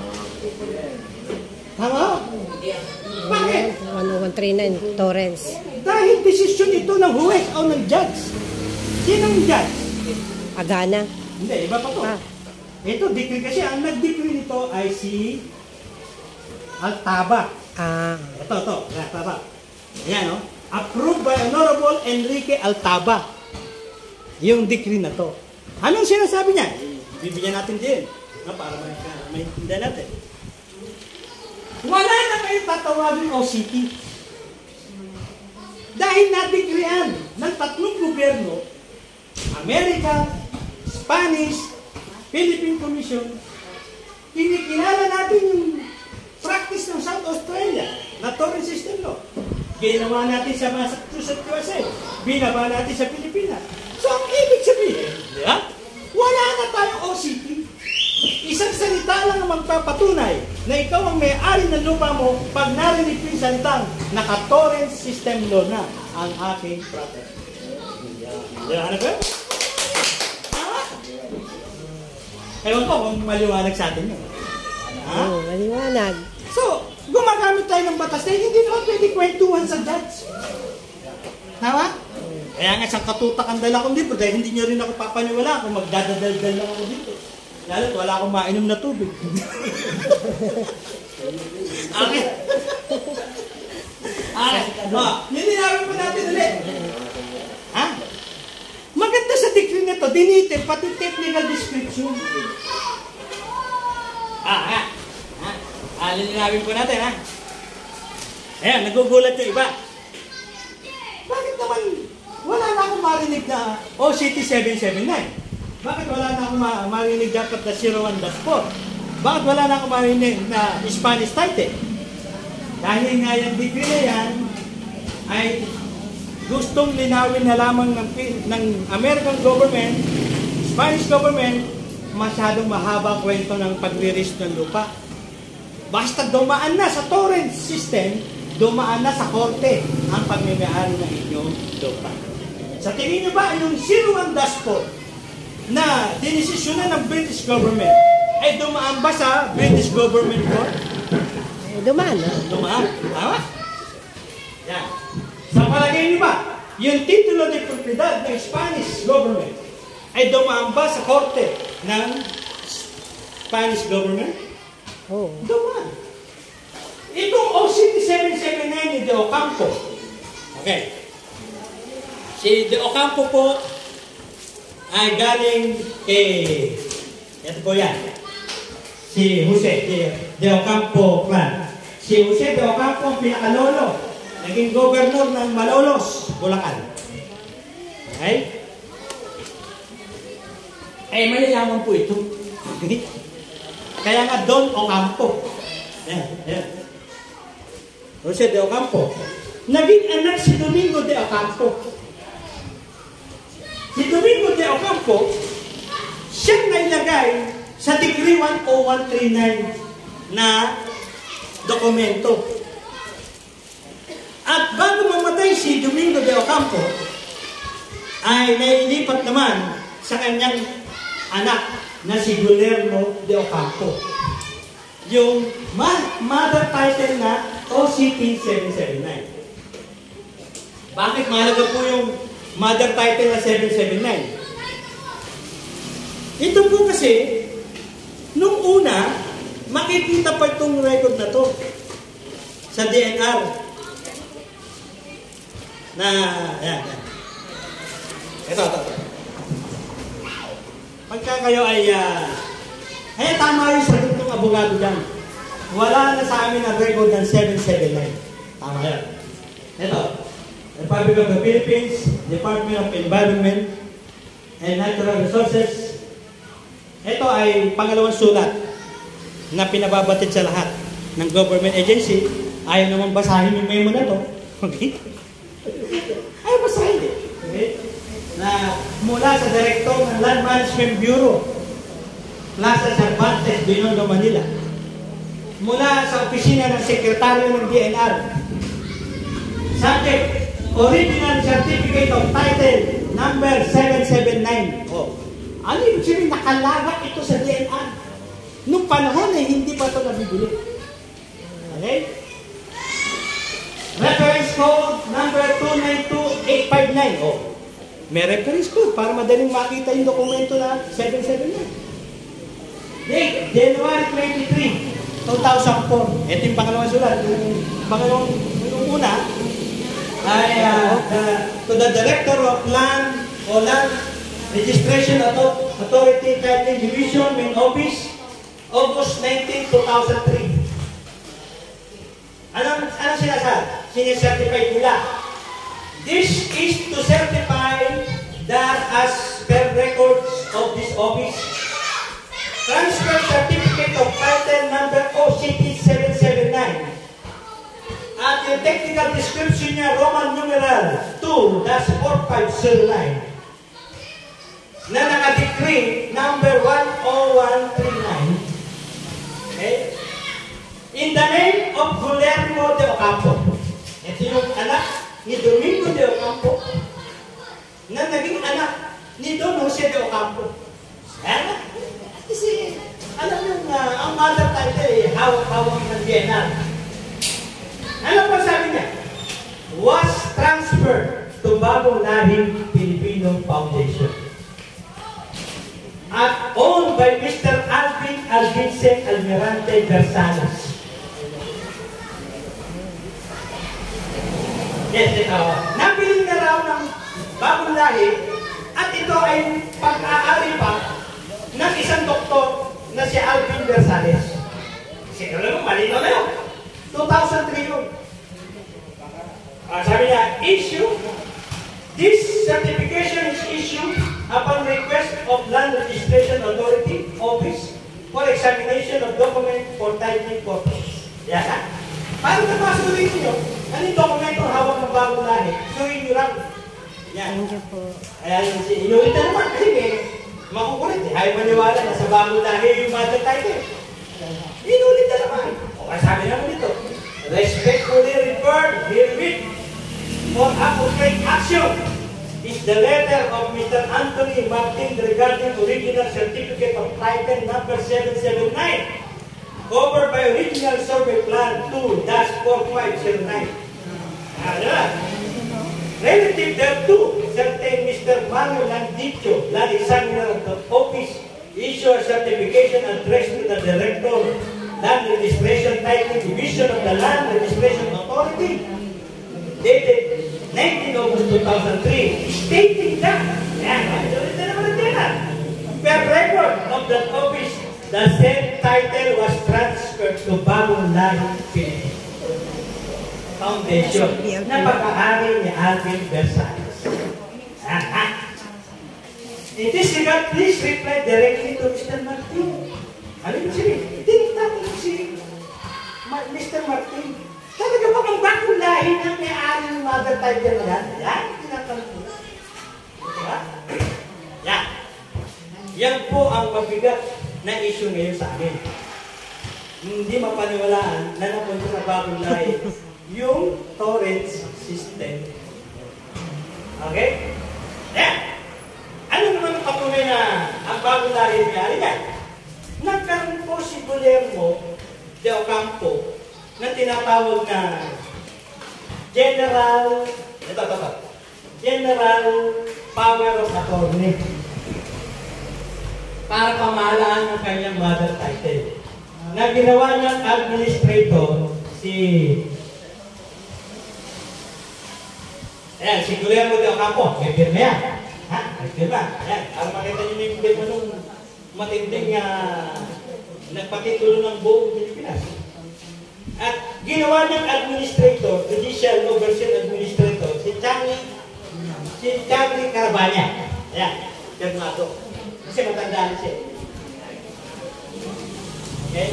Tama? Bakit? one oh one three nine, torrents. Dahil desisyon ito ng huwes o ng judge. Sinong judge? Agana. Hindi, iba pa to. Ah. Ito, decree kasi. Ang nag-decree nito ay si Altaba. Ah. Ito, ito. Altaba. Ayan, no? Approved by Honorable Enrique Altaba. Yung decree na to. Anong sinasabi niya? Bibigyan natin din. No, para maintindihan natin. Wala na kayo tatawagin O C T. Dahil na-decreean ng tatlong gobyerno, America, Spanish, Philippine Commission, kinikilala natin yung practice ng South Australia na torrent system law. Ginawa natin sa Massachusetts, U S A. Binaba natin sa Pilipinas. So, ang ibig sabihin, di ba? Wala na tayong O C T. Isang salita lang ang magpapatunay na ikaw ang may-ari ng lupa mo pag narinig yung salitang naka-torrent system law na ang aking property. Di ba? Ano ba? Ewan ko kung maliwanag sa atin yun. Ha? Oo, maliwanag. So, gumagamit tayo ng batas na hindi naman pwede kwentuhan sa judge. Tama? Kaya nga isang katutak ang dala kong dito dahil hindi nyo rin ako papaniwala kung magdadadaldal lang ako dito. Lalo wala akong mainom na tubig. Okay. Okay. Oh, nilinawin po natin ulit. Ha? Maganda sa decree nito, dinitin pati technical description. Ah, ha? Ha? Ah, lilinawin po natin, ha? Ayan, nagugulat yung iba. Bakit naman wala na akong marinig na O C T seven seventy-nine? Bakit wala na akong ma marinig dapat na zero one dash four? Bakit wala na akong marinig na Spanish title? Dahil nga yung decree na yan ay gustong linawin na lamang ng, ng American government, Spanish government, masyadong mahaba kwento ng pagre-rest ng lupa. Basta dumaan na sa torrent system, dumaan na sa korte ang pagmimiyari ng inyong lupa. Sa tingin niyo ba, yung zero one dashboard na dinesisyonan ng British government ay dumaan ba sa British government ko? Eh, dumaan, ah. Dumaan. Tama? Yan. Sa palagay niyo ba, yung titulo de propiedad ng Spanish government ay dumaan ba sa korte ng Spanish government? Oo. Dumaan. Itong O C T seven seventy-nine ni De Ocampo. Okay. Si De Ocampo po ay galing kay, ito po yan, si Jose De, De Ocampo clan. Si Jose De Ocampo ang pinakalolo, naging governor ng Malolos, Bulacan. Okay? Eh, mayayaman po ito. Kaya nga Don Ocampo. Yan, yan. Jose De Ocampo. Naging anak si Domingo De Ocampo. Si Domingo De Ocampo, siyang nailagay sa Decree one oh one thirty-nine na dokumento. At bago mamatay si Domingo De Ocampo, ay nailipat naman sa kanyang anak na si Guillermo De Ocampo. Yung mother title na O C T seven seventy-nine. Bakit mahalaga po yung mother title na seven seventy-nine? Ito po kasi, nung una, makikita pa itong record na to sa D N R. Na, ayan, ayan. Ito, ito, ito. Pagka kayo ay, uh, eh, tama yung sagot ng abogado dyan. Wala na sa amin ang record ng seven seventy-nine. Tama yan. Ito, Republic of the Philippines, Department of Environment and Natural Resources. Ito ay pangalawang sulat na pinababatid sa lahat ng government agency. Ayaw naman basahin yung memo na to. Okay? Ayaw basahin eh. Okay? Na mula sa Director ng Land Management Bureau, Plaza Cervantes, Binondo, Manila. Mula sa opisina ng Sekretaryo ng D N R. Subject, Original Certificate of Title number seven seventy-nine. Oh. Ano yung sabihin? Nakalagak ito sa D N R. Nung panahon eh, hindi pa ito nabibili. Okay? Reference code number two nine two eight five nine. Oh. May reference code para madaling makita yung dokumento na seven seventy-nine. Date, January twenty-third, two thousand four. Ito yung pangalawang sulat. Yung pangalawang, yung una, ay uh, the, to the Director of Land o Land Registration Authority, Title Division, Main Office, August nineteenth, two thousand three. Anong, anong sinasabi? Sinicertify nila. This is to certify that as per records of this office, transfer certificate of title number O C T seven seventy-nine at yung technical description niya Roman numeral two dash four five zero nine na naka-decree number one oh one thirty-nine, okay, in the name of Guillermo De Ocampo. Ito yung anak ni Domingo De Ocampo na naging anak ni Don Jose De Ocampo. Kaya kasi alam nyo na uh, ang mother title eh, hawak-hawak ng D N R. Ano pa sabi niya? Was transferred to Bagong Lahing Filipino Foundation at owned by Mister Alvin Alvince Almirante Versalas. Yes, ito. Nabiling na raw ng Bagong Lahi at ito ay pag-aari pa ng isang doktor na si Alvin Versalas. Kasi alam mo, malino na yun. two thousand three yun. Uh, sabi niya, issue, this certification is issued upon request of Land Registration Authority Office for examination of document for title purposes. Yan ha? Para napasulit niyo, anong dokumento hawak ng Bagong Lahi? Suhin niyo lang. Yan. Thank you po. Kaya yung si inulit na naman kasi may makukulit. Eh. Ayaw maniwala na sa Bagong Lahi yung mother title. Inulit na naman. O sabi naman dito, respectfully referred herewith for appropriate action is the letter of Mister Anthony Martin regarding original certificate of title number seven seven nine, covered by original survey plan two dash four five zero nine. Ano? Relative thereto, certain Mister Manuel Landicho, land examiner of the office, issue a certification addressed to the Director, Land Registration Title Division of the Land Registration Authority, dated nineteen August two thousand three, stating that, yan, ito naman natin, per record of that office, the said title was transferred to Bagong Lahi Philippines Foundation na pag-aari ni Alvin Versailles. In this regard, please reply directly to Mister Martin. Ano yung sabihin? Tinignan ko si Mister Martin. Talaga ba ang bagong lahi na may-ari ng mother title na yan? Yan, tinatanong ko. Diba? Yan. Yan po ang mabigat na issue ngayon sa amin. Hindi mapaniwalaan na napunta sa bagong lahi yung torrents system. Okay? Yan. Ano naman ang patunay na ang bagong lahi may-ari yan? Nagkaroon po si Guillermo de Ocampo na tinatawag na General, ito, ito, ito, General Power of Attorney para pamahalaan ng kanyang mother title. Na ginawa niyang administrator si ayan, si Guillermo de Ocampo. May firma yan. Ha? May firma. Ayan, para makita niyo yung firma nung matinding uh, nagpatitulo ng buong Pilipinas. At ginawa niyang administrator, judicial overseer administrator, si Charlie, si Charlie Carabanya. Ayan, firmado. Kasi matandaan siya. Okay?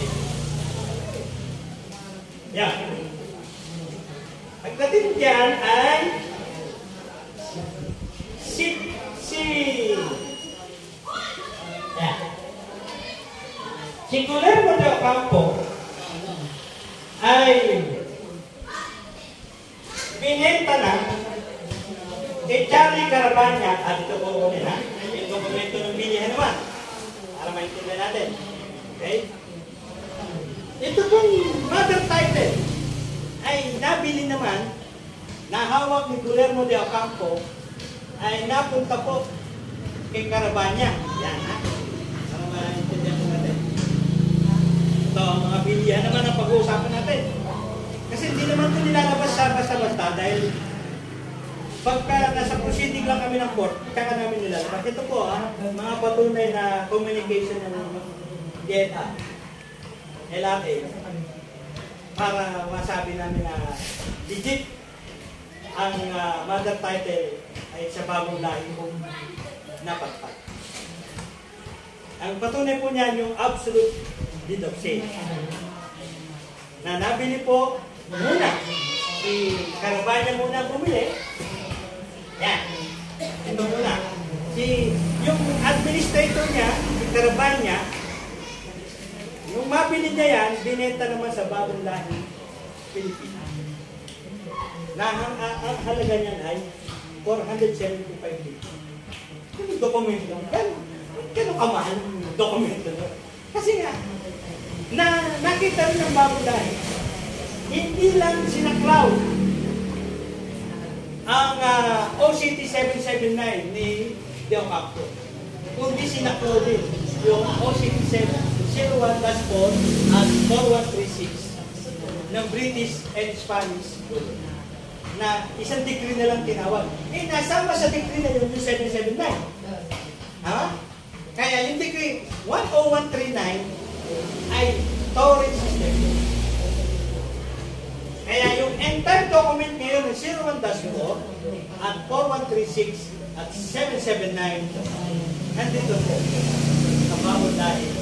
Yan. Pagdating dyan ay si, si, yan. Si Guillermo de Ocampo ay binenta na kay Charlie Carabanya, at ito po nila, yung dokumento ng bilihan naman, para maintindihan natin. Okay? Ito pong mother title ay nabili naman, nahawak ni Guillermo de Ocampo, ay napunta po kay Carabanya. Yan ha? Para maintindihan po natin. Ito, mga bilihan naman ang pag-uusapan natin. Kasi hindi naman ito nilalabas sa basta-basta dahil pagka nasa proceeding lang kami ng court, kaya namin nilalabas. Ito po ha, mga patunay na communication ng D N A, L R A, para masabi namin na legit ang uh, mother title ay sa bagong lahi kong napagpag. Ang patunay po niyan yung absolute deed of sale. Na nabili po muna. Si Carabanya muna bumili. Yan. Ito muna. Si, yung administrator niya, si Carabanya, yung mabili niya yan, binenta naman sa bagong lahi Pilipinas. Na ang, ang, ang halaga niyan ay four hundred seventy-five days. Yung dokumento, gano'n kamahal yung dokumento. Kasi nga, na nakita rin ng bagong lahi, hindi lang sinaklaw ang uh, O C T seven seven nine ni De Ocampo, kundi sinaklaw din yung O C T seven zero one dash four at four one three six ng British and Spanish na isang degree na lang tinawag. Eh, nasama sa degree na yun yung seven seven nine. Ha? Kaya yung degree one oh one three nine ay torrent system. Kaya yung entire document ngayon ng zero one dash four at four one three six at seven seven nine nandito po sa bawat dahil.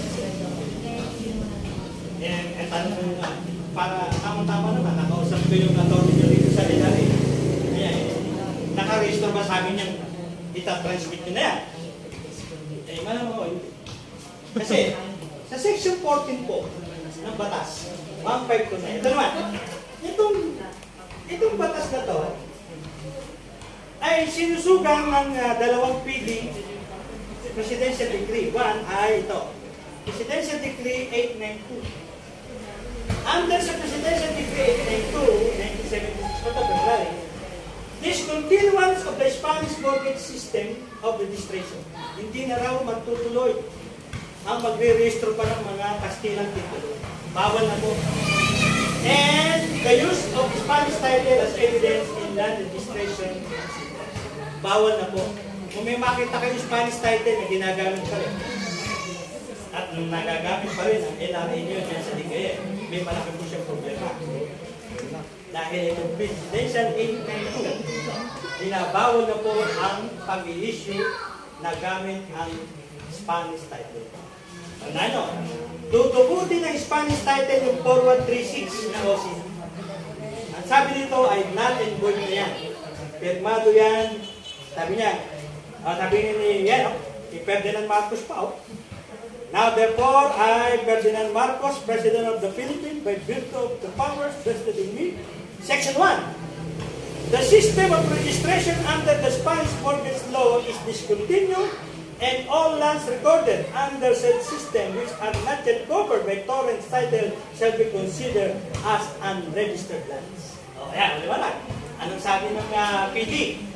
Eh, eh, tanong ko nga, para tama-tama naman, nakausap ko yung attorney nyo dito sa L R A. Ayan, naka-register ba sa amin yung ita-transmit nyo na yan? Eh, malamang ko, kasi sa section fourteen po ng batas, one five two nine, ito naman, itong, itong batas na to, ay sinusugang ng uh, dalawang P D, Presidential Decree. One ay ito, Presidential Decree eight ninety-two. Under sa Presidential Decree eight ninety-two, nineteen seventy-six, February, discontinuance of the Spanish mortgage system of registration. Hindi na raw magtutuloy ang magre-registro pa ng mga Kastilang titulo. Bawal na po. And the use of Spanish title as evidence in land registration, bawal na po. Kung may makita kayo Spanish title na ginagamit pa rin, at nung nagagamit pa rin ang L R A nyo dyan sa Ligaya, may malaki po siyang problema. Dahil itong Presidential eight ninety-two, dinabawal na po ang pag-i-issue na gamit ang Spanish title. Ano? Tutubutin ng Spanish title yung four one three six na O C. Ang sabi nito ay null and void na yan. Pirmado yan. Sabi niya, uh, sabi ni yan, oh, si Ferdinand Marcos pa, oh. Now therefore, I, Ferdinand Marcos, President of the Philippines, by virtue of the powers vested in me, Section one. The system of registration under the Spanish mortgage law is discontinued, and all lands recorded under said system which are not yet covered by torrent title shall be considered as unregistered lands. O, ayan, wala. Anong sabi ng uh, P D?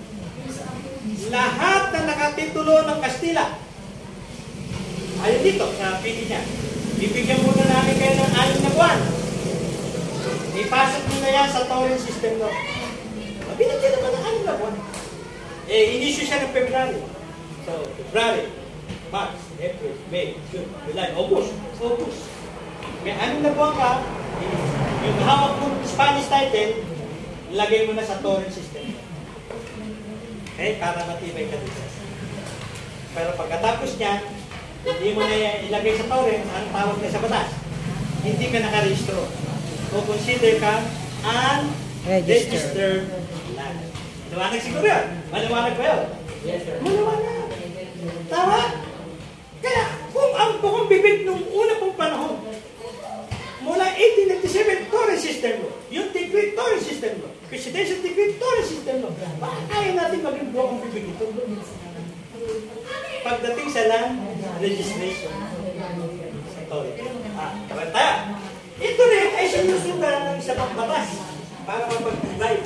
Lahat na nakatitulo ng Kastila, ayun dito sa P D niya, bibigyan muna namin kayo ng anim na buwan. Ipasok nyo na yan sa torrent system no. Binigyan naman ng anim na buwan. Eh, inisyu siya ng February. So, February, March, April, May, June, July, August, August. May anim na buwan ka, yung hawak mo Spanish title, ilagay mo na sa torrent system. Okay, para matibay ka dito. Pero pagkatapos niya, hindi mo na ilagay sa torrent, ang tawag na sa batas, hindi ka nakarehistro. O consider ka unregistered land. Maliwanag siguro yan. Maliwanag ba yun? Yes, sir. Maliwanag. Tama? Kaya, kung ang bukong bibig nung una pong panahon, mula eighteen ninety-seven, torrent system mo. Yung decree, torrent system mo. Presidential decree, torrent system mo. Bakit kaya natin maging bukong bibig ito? Pagdating sa land registration, sa torrent. Ah, kapan tayo. Ito rin ay sinusugan ng isa pang batas para mapag-divide.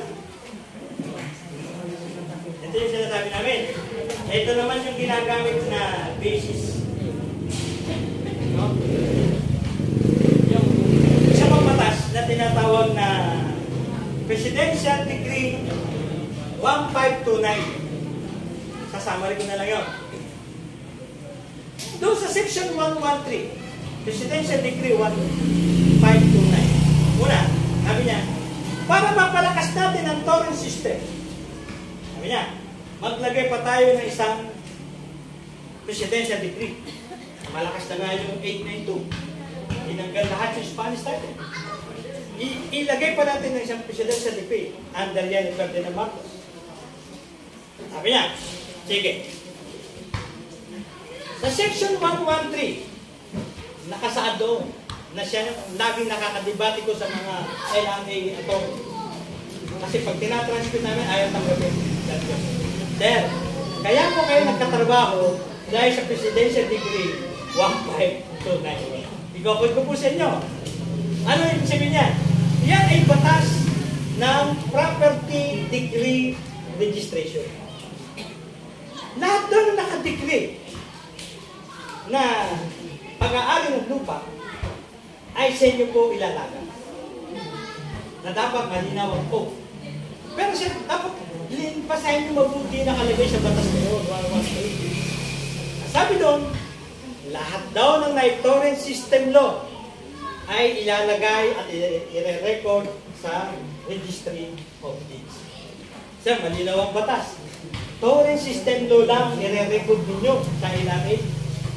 Ito yung sinasabi namin. Ito naman yung ginagamit na basis. No? Yung isa pang batas na tinatawag na Presidential Decree one five two nine. Sasama rin ko na lang yun. Doon sa Section one thirteen, Presidential Decree one five two nine. Una, sabi niya, para mapalakas natin ang torrent system, sabi niya, maglagay pa tayo ng isang Presidential Decree. Malakas na nga yung eight ninety-two. Inanggal lahat yung Spanish title. I ilagay pa natin ng isang Presidential Decree under yan ni Ferdinand Marcos. Sabi niya, sige. Sa Section one thirteen, nakasaad doon na siya laging nakakadebate ko sa mga L R A authority. Kasi pag tinatranscript namin, ayaw tanggapin. Sir, kaya po kayo nagkatrabaho dahil sa Presidential Decree one five two nine. Igokod ko po sa inyo. Ano yung sabihin niya? Yan ay batas ng property decree registration. Lahat doon na nakadecree na pag-aari ng lupa ay sa inyo po ilalaga. Na dapat malinawan po. Pero siya, dapat pasahin nyo mabuti nakalagay sa batas na yun. Sabi doon, lahat daw ng torrent system law ay ilalagay at i-record sa Registry of Deeds. Siya, malinaw ang batas. Torrent system law lang i-record ninyo sa L R A.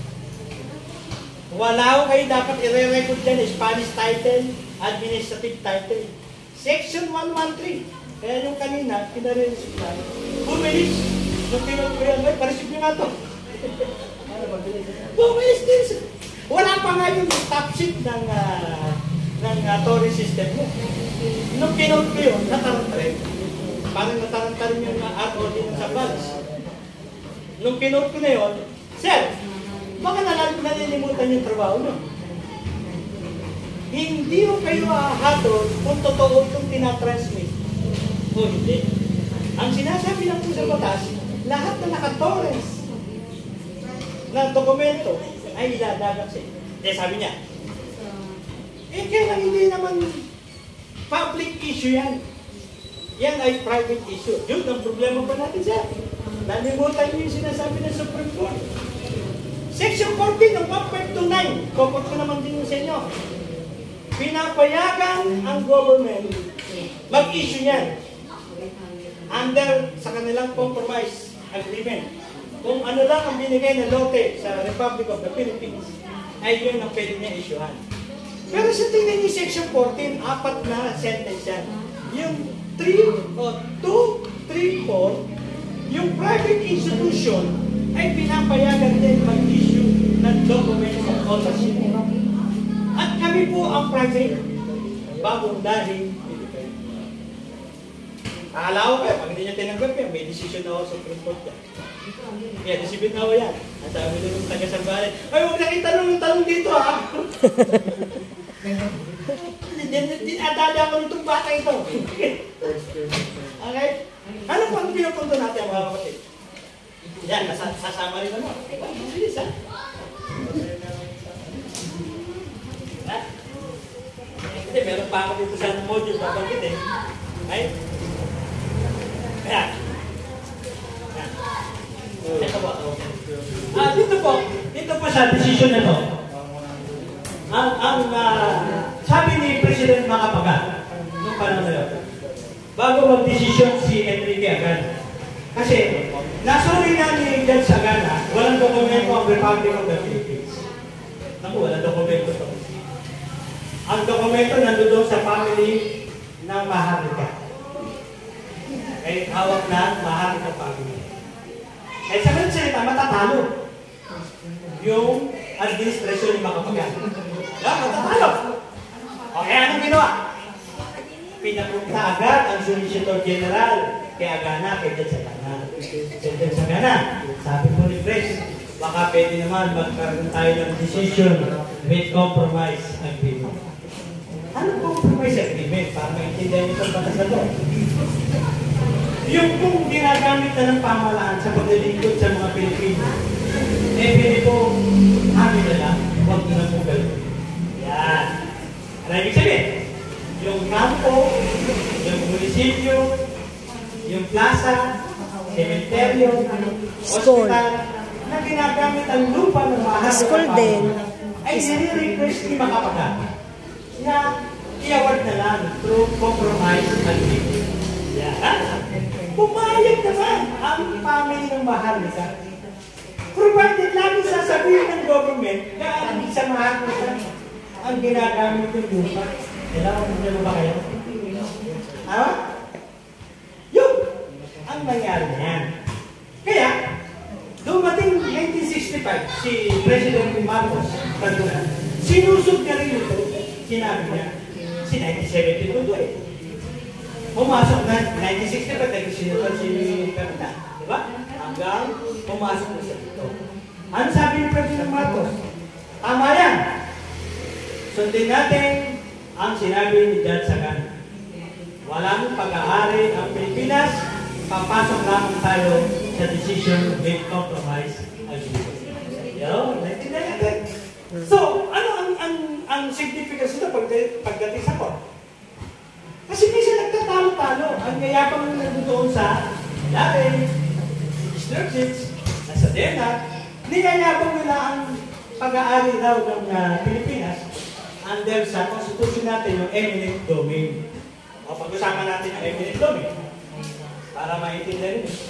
Wala ko kayo dapat i-record dyan, Spanish title, administrative title. Section one thirteen. Kaya yung kanina, pinarereceive lang. Bumilis. Nung pinag ko yan, pareceive nyo nga ito. Bumilis din. Wala pa nga yung top sheet ng, uh, ng uh, torrent system mo. Nung pinag ko yun, nakarang parang natarantarin yung art ordinance sa badge. Nung kinote ko na yun, sir, baka nalal- nalilimutan yung trabaho nyo. Hindi ko kayo ahatod kung totoo itong tinatransmit. O hindi. Ang sinasabi lang po sa batas, lahat na naka-torrents ng dokumento ay iladagat sa inyo. Eh, sabi niya, eh, kaya hindi naman public issue yan. Yan ay private issue. Yun, ang problema pa natin siya. Nalimutan niyo yung sinasabi ng Supreme Court. Section fourteen ng one point two nine, kokot ko naman din yung sa inyo. Pinapayagan ang government mag-issue yan under sa kanilang compromise agreement. Kung ano lang ang binigay na lote sa Republic of the Philippines, ay yun ang pwede niya issuehan. Pero sa tingnan niyo Section fourteen, apat na sentence yan. Yung three o two, three, four, yung private institution ay pinapayagan din mag-issue ng documents of ownership. At kami po ang private bagong dahil akala ko kayo, pag hindi niya tinanggap yan, may decision na ako sa Supreme Court yan. Kaya disibit na ako yan. At sabi nyo yung taga-Sambales, ay huwag na itanong yung tanong dito ha. Dinadali ako nitong bata ito. Okay? Ano pang pinupunto natin mga kapatid? Yan, sasama rin ano. Bilis ha? Kasi meron pa ako dito sa module babangkit eh. Ay? Kaya. Yan. Ito po. Ah, dito po. Dito po sa decision na to. Ang, ang uh, sabi ni President Macapagal, nung panahon na yun, bago mag-desisyon si Enrique Agana. Kasi, nasuri na ni Judge Agana, walang dokumento ang Republic of the Philippines. Naku, walang dokumento to. Ang dokumento nandoon sa family ng Maharlika. Eh, hawak na Maharlika family. Eh, sa mga salita, matatalo yung administrasyon ni Macapagal. Yeah, matatalo. Okay, anong ginawa? Pinapunta agad ang Solicitor General kay Agana, kay Judge Agana. Kay Judge Agana, sabi po ni Pres, baka pwede naman magkaroon tayo ng decision with compromise agreement. Anong compromise agreement? Para maintindihan nyo itong batas na ito. Yung kung ginagamit na ng pamahalaan sa paglilingkod sa mga Pilipino, eh, pwede po, amin na lang, huwag na po gano'n. Yan. Ano ibig sabihin? Yung kampo, yung munisipyo, yung plaza, cementerio, hospital, na ginagamit ang lupa ng mahal School din. ay nire-request ni Macapagal na i-award na lang through compromise agreement. Yan. Pumayag naman ang family ng Maharlika. Provided lagi sasabihin ng government na ang sa Maharlika ang ginagamit yung lupa. Kailangan mo na ba kayo? Ha? Yun! Ang nangyari na yan. Kaya, dumating nineteen sixty-five, si President Marcos, sinusog na rin ito, sinabi niya, si nineteen seventy-two ito eh. Pumasok na, nineteen sixty-five, nagsisinunod si Carta, di ba? Hanggang pumasok na siya dito. Ano sabi ni President Marcos? Tama yan. Sundin natin ang sinabi ni Judge Agana. Walang pag-aari ang Pilipinas, papasok lang tayo sa decision with compromise agreement. Yo, naintindihan natin. So, ano ang ang ang significance nito pagdating sa court? Kasi minsan nagtatalo-talo. Ang yayapang nandoon sa dati, Sturgis, nasa DENA, niyayabang nila ang pag-aari daw ng uh, Pilipinas under sa Constitution natin yung eminent domain. O pag-usapan natin yung eminent domain para maintindihan nyo.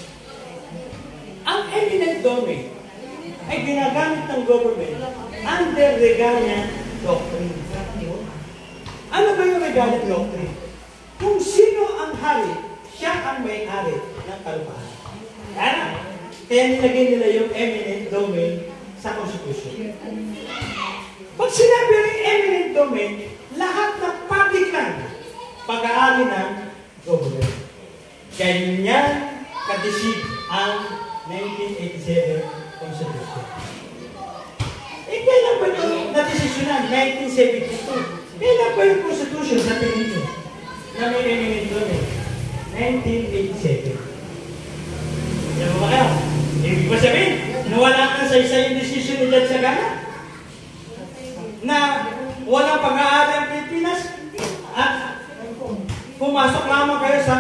Ang eminent domain ay ginagamit ng government under Regalian Doctrine. Ano ba yung Regalian Doctrine? Kung sino ang hari, siya ang may-ari ng kalupahan. Yan. Kaya nilagay nila yung eminent domain sa Constitution. Pag sinabi ng eminent domain, lahat ng public land, pag-aari ng government. Ganyan kadisig ang nineteen eighty-seven Constitution. Eh, kailan ba ito nadesisyonan? nineteen seventy-two. Kailan ba yung Constitution sa tingin nyo? Na may eminent doon eh. nineteen eighty-seven. Yan mo ba kayo? Ibig ba sabihin, nawala ka sa isa yung decision ni Judge Sagana? Na walang pag-aari ang Pilipinas? At pumasok lamang kayo sa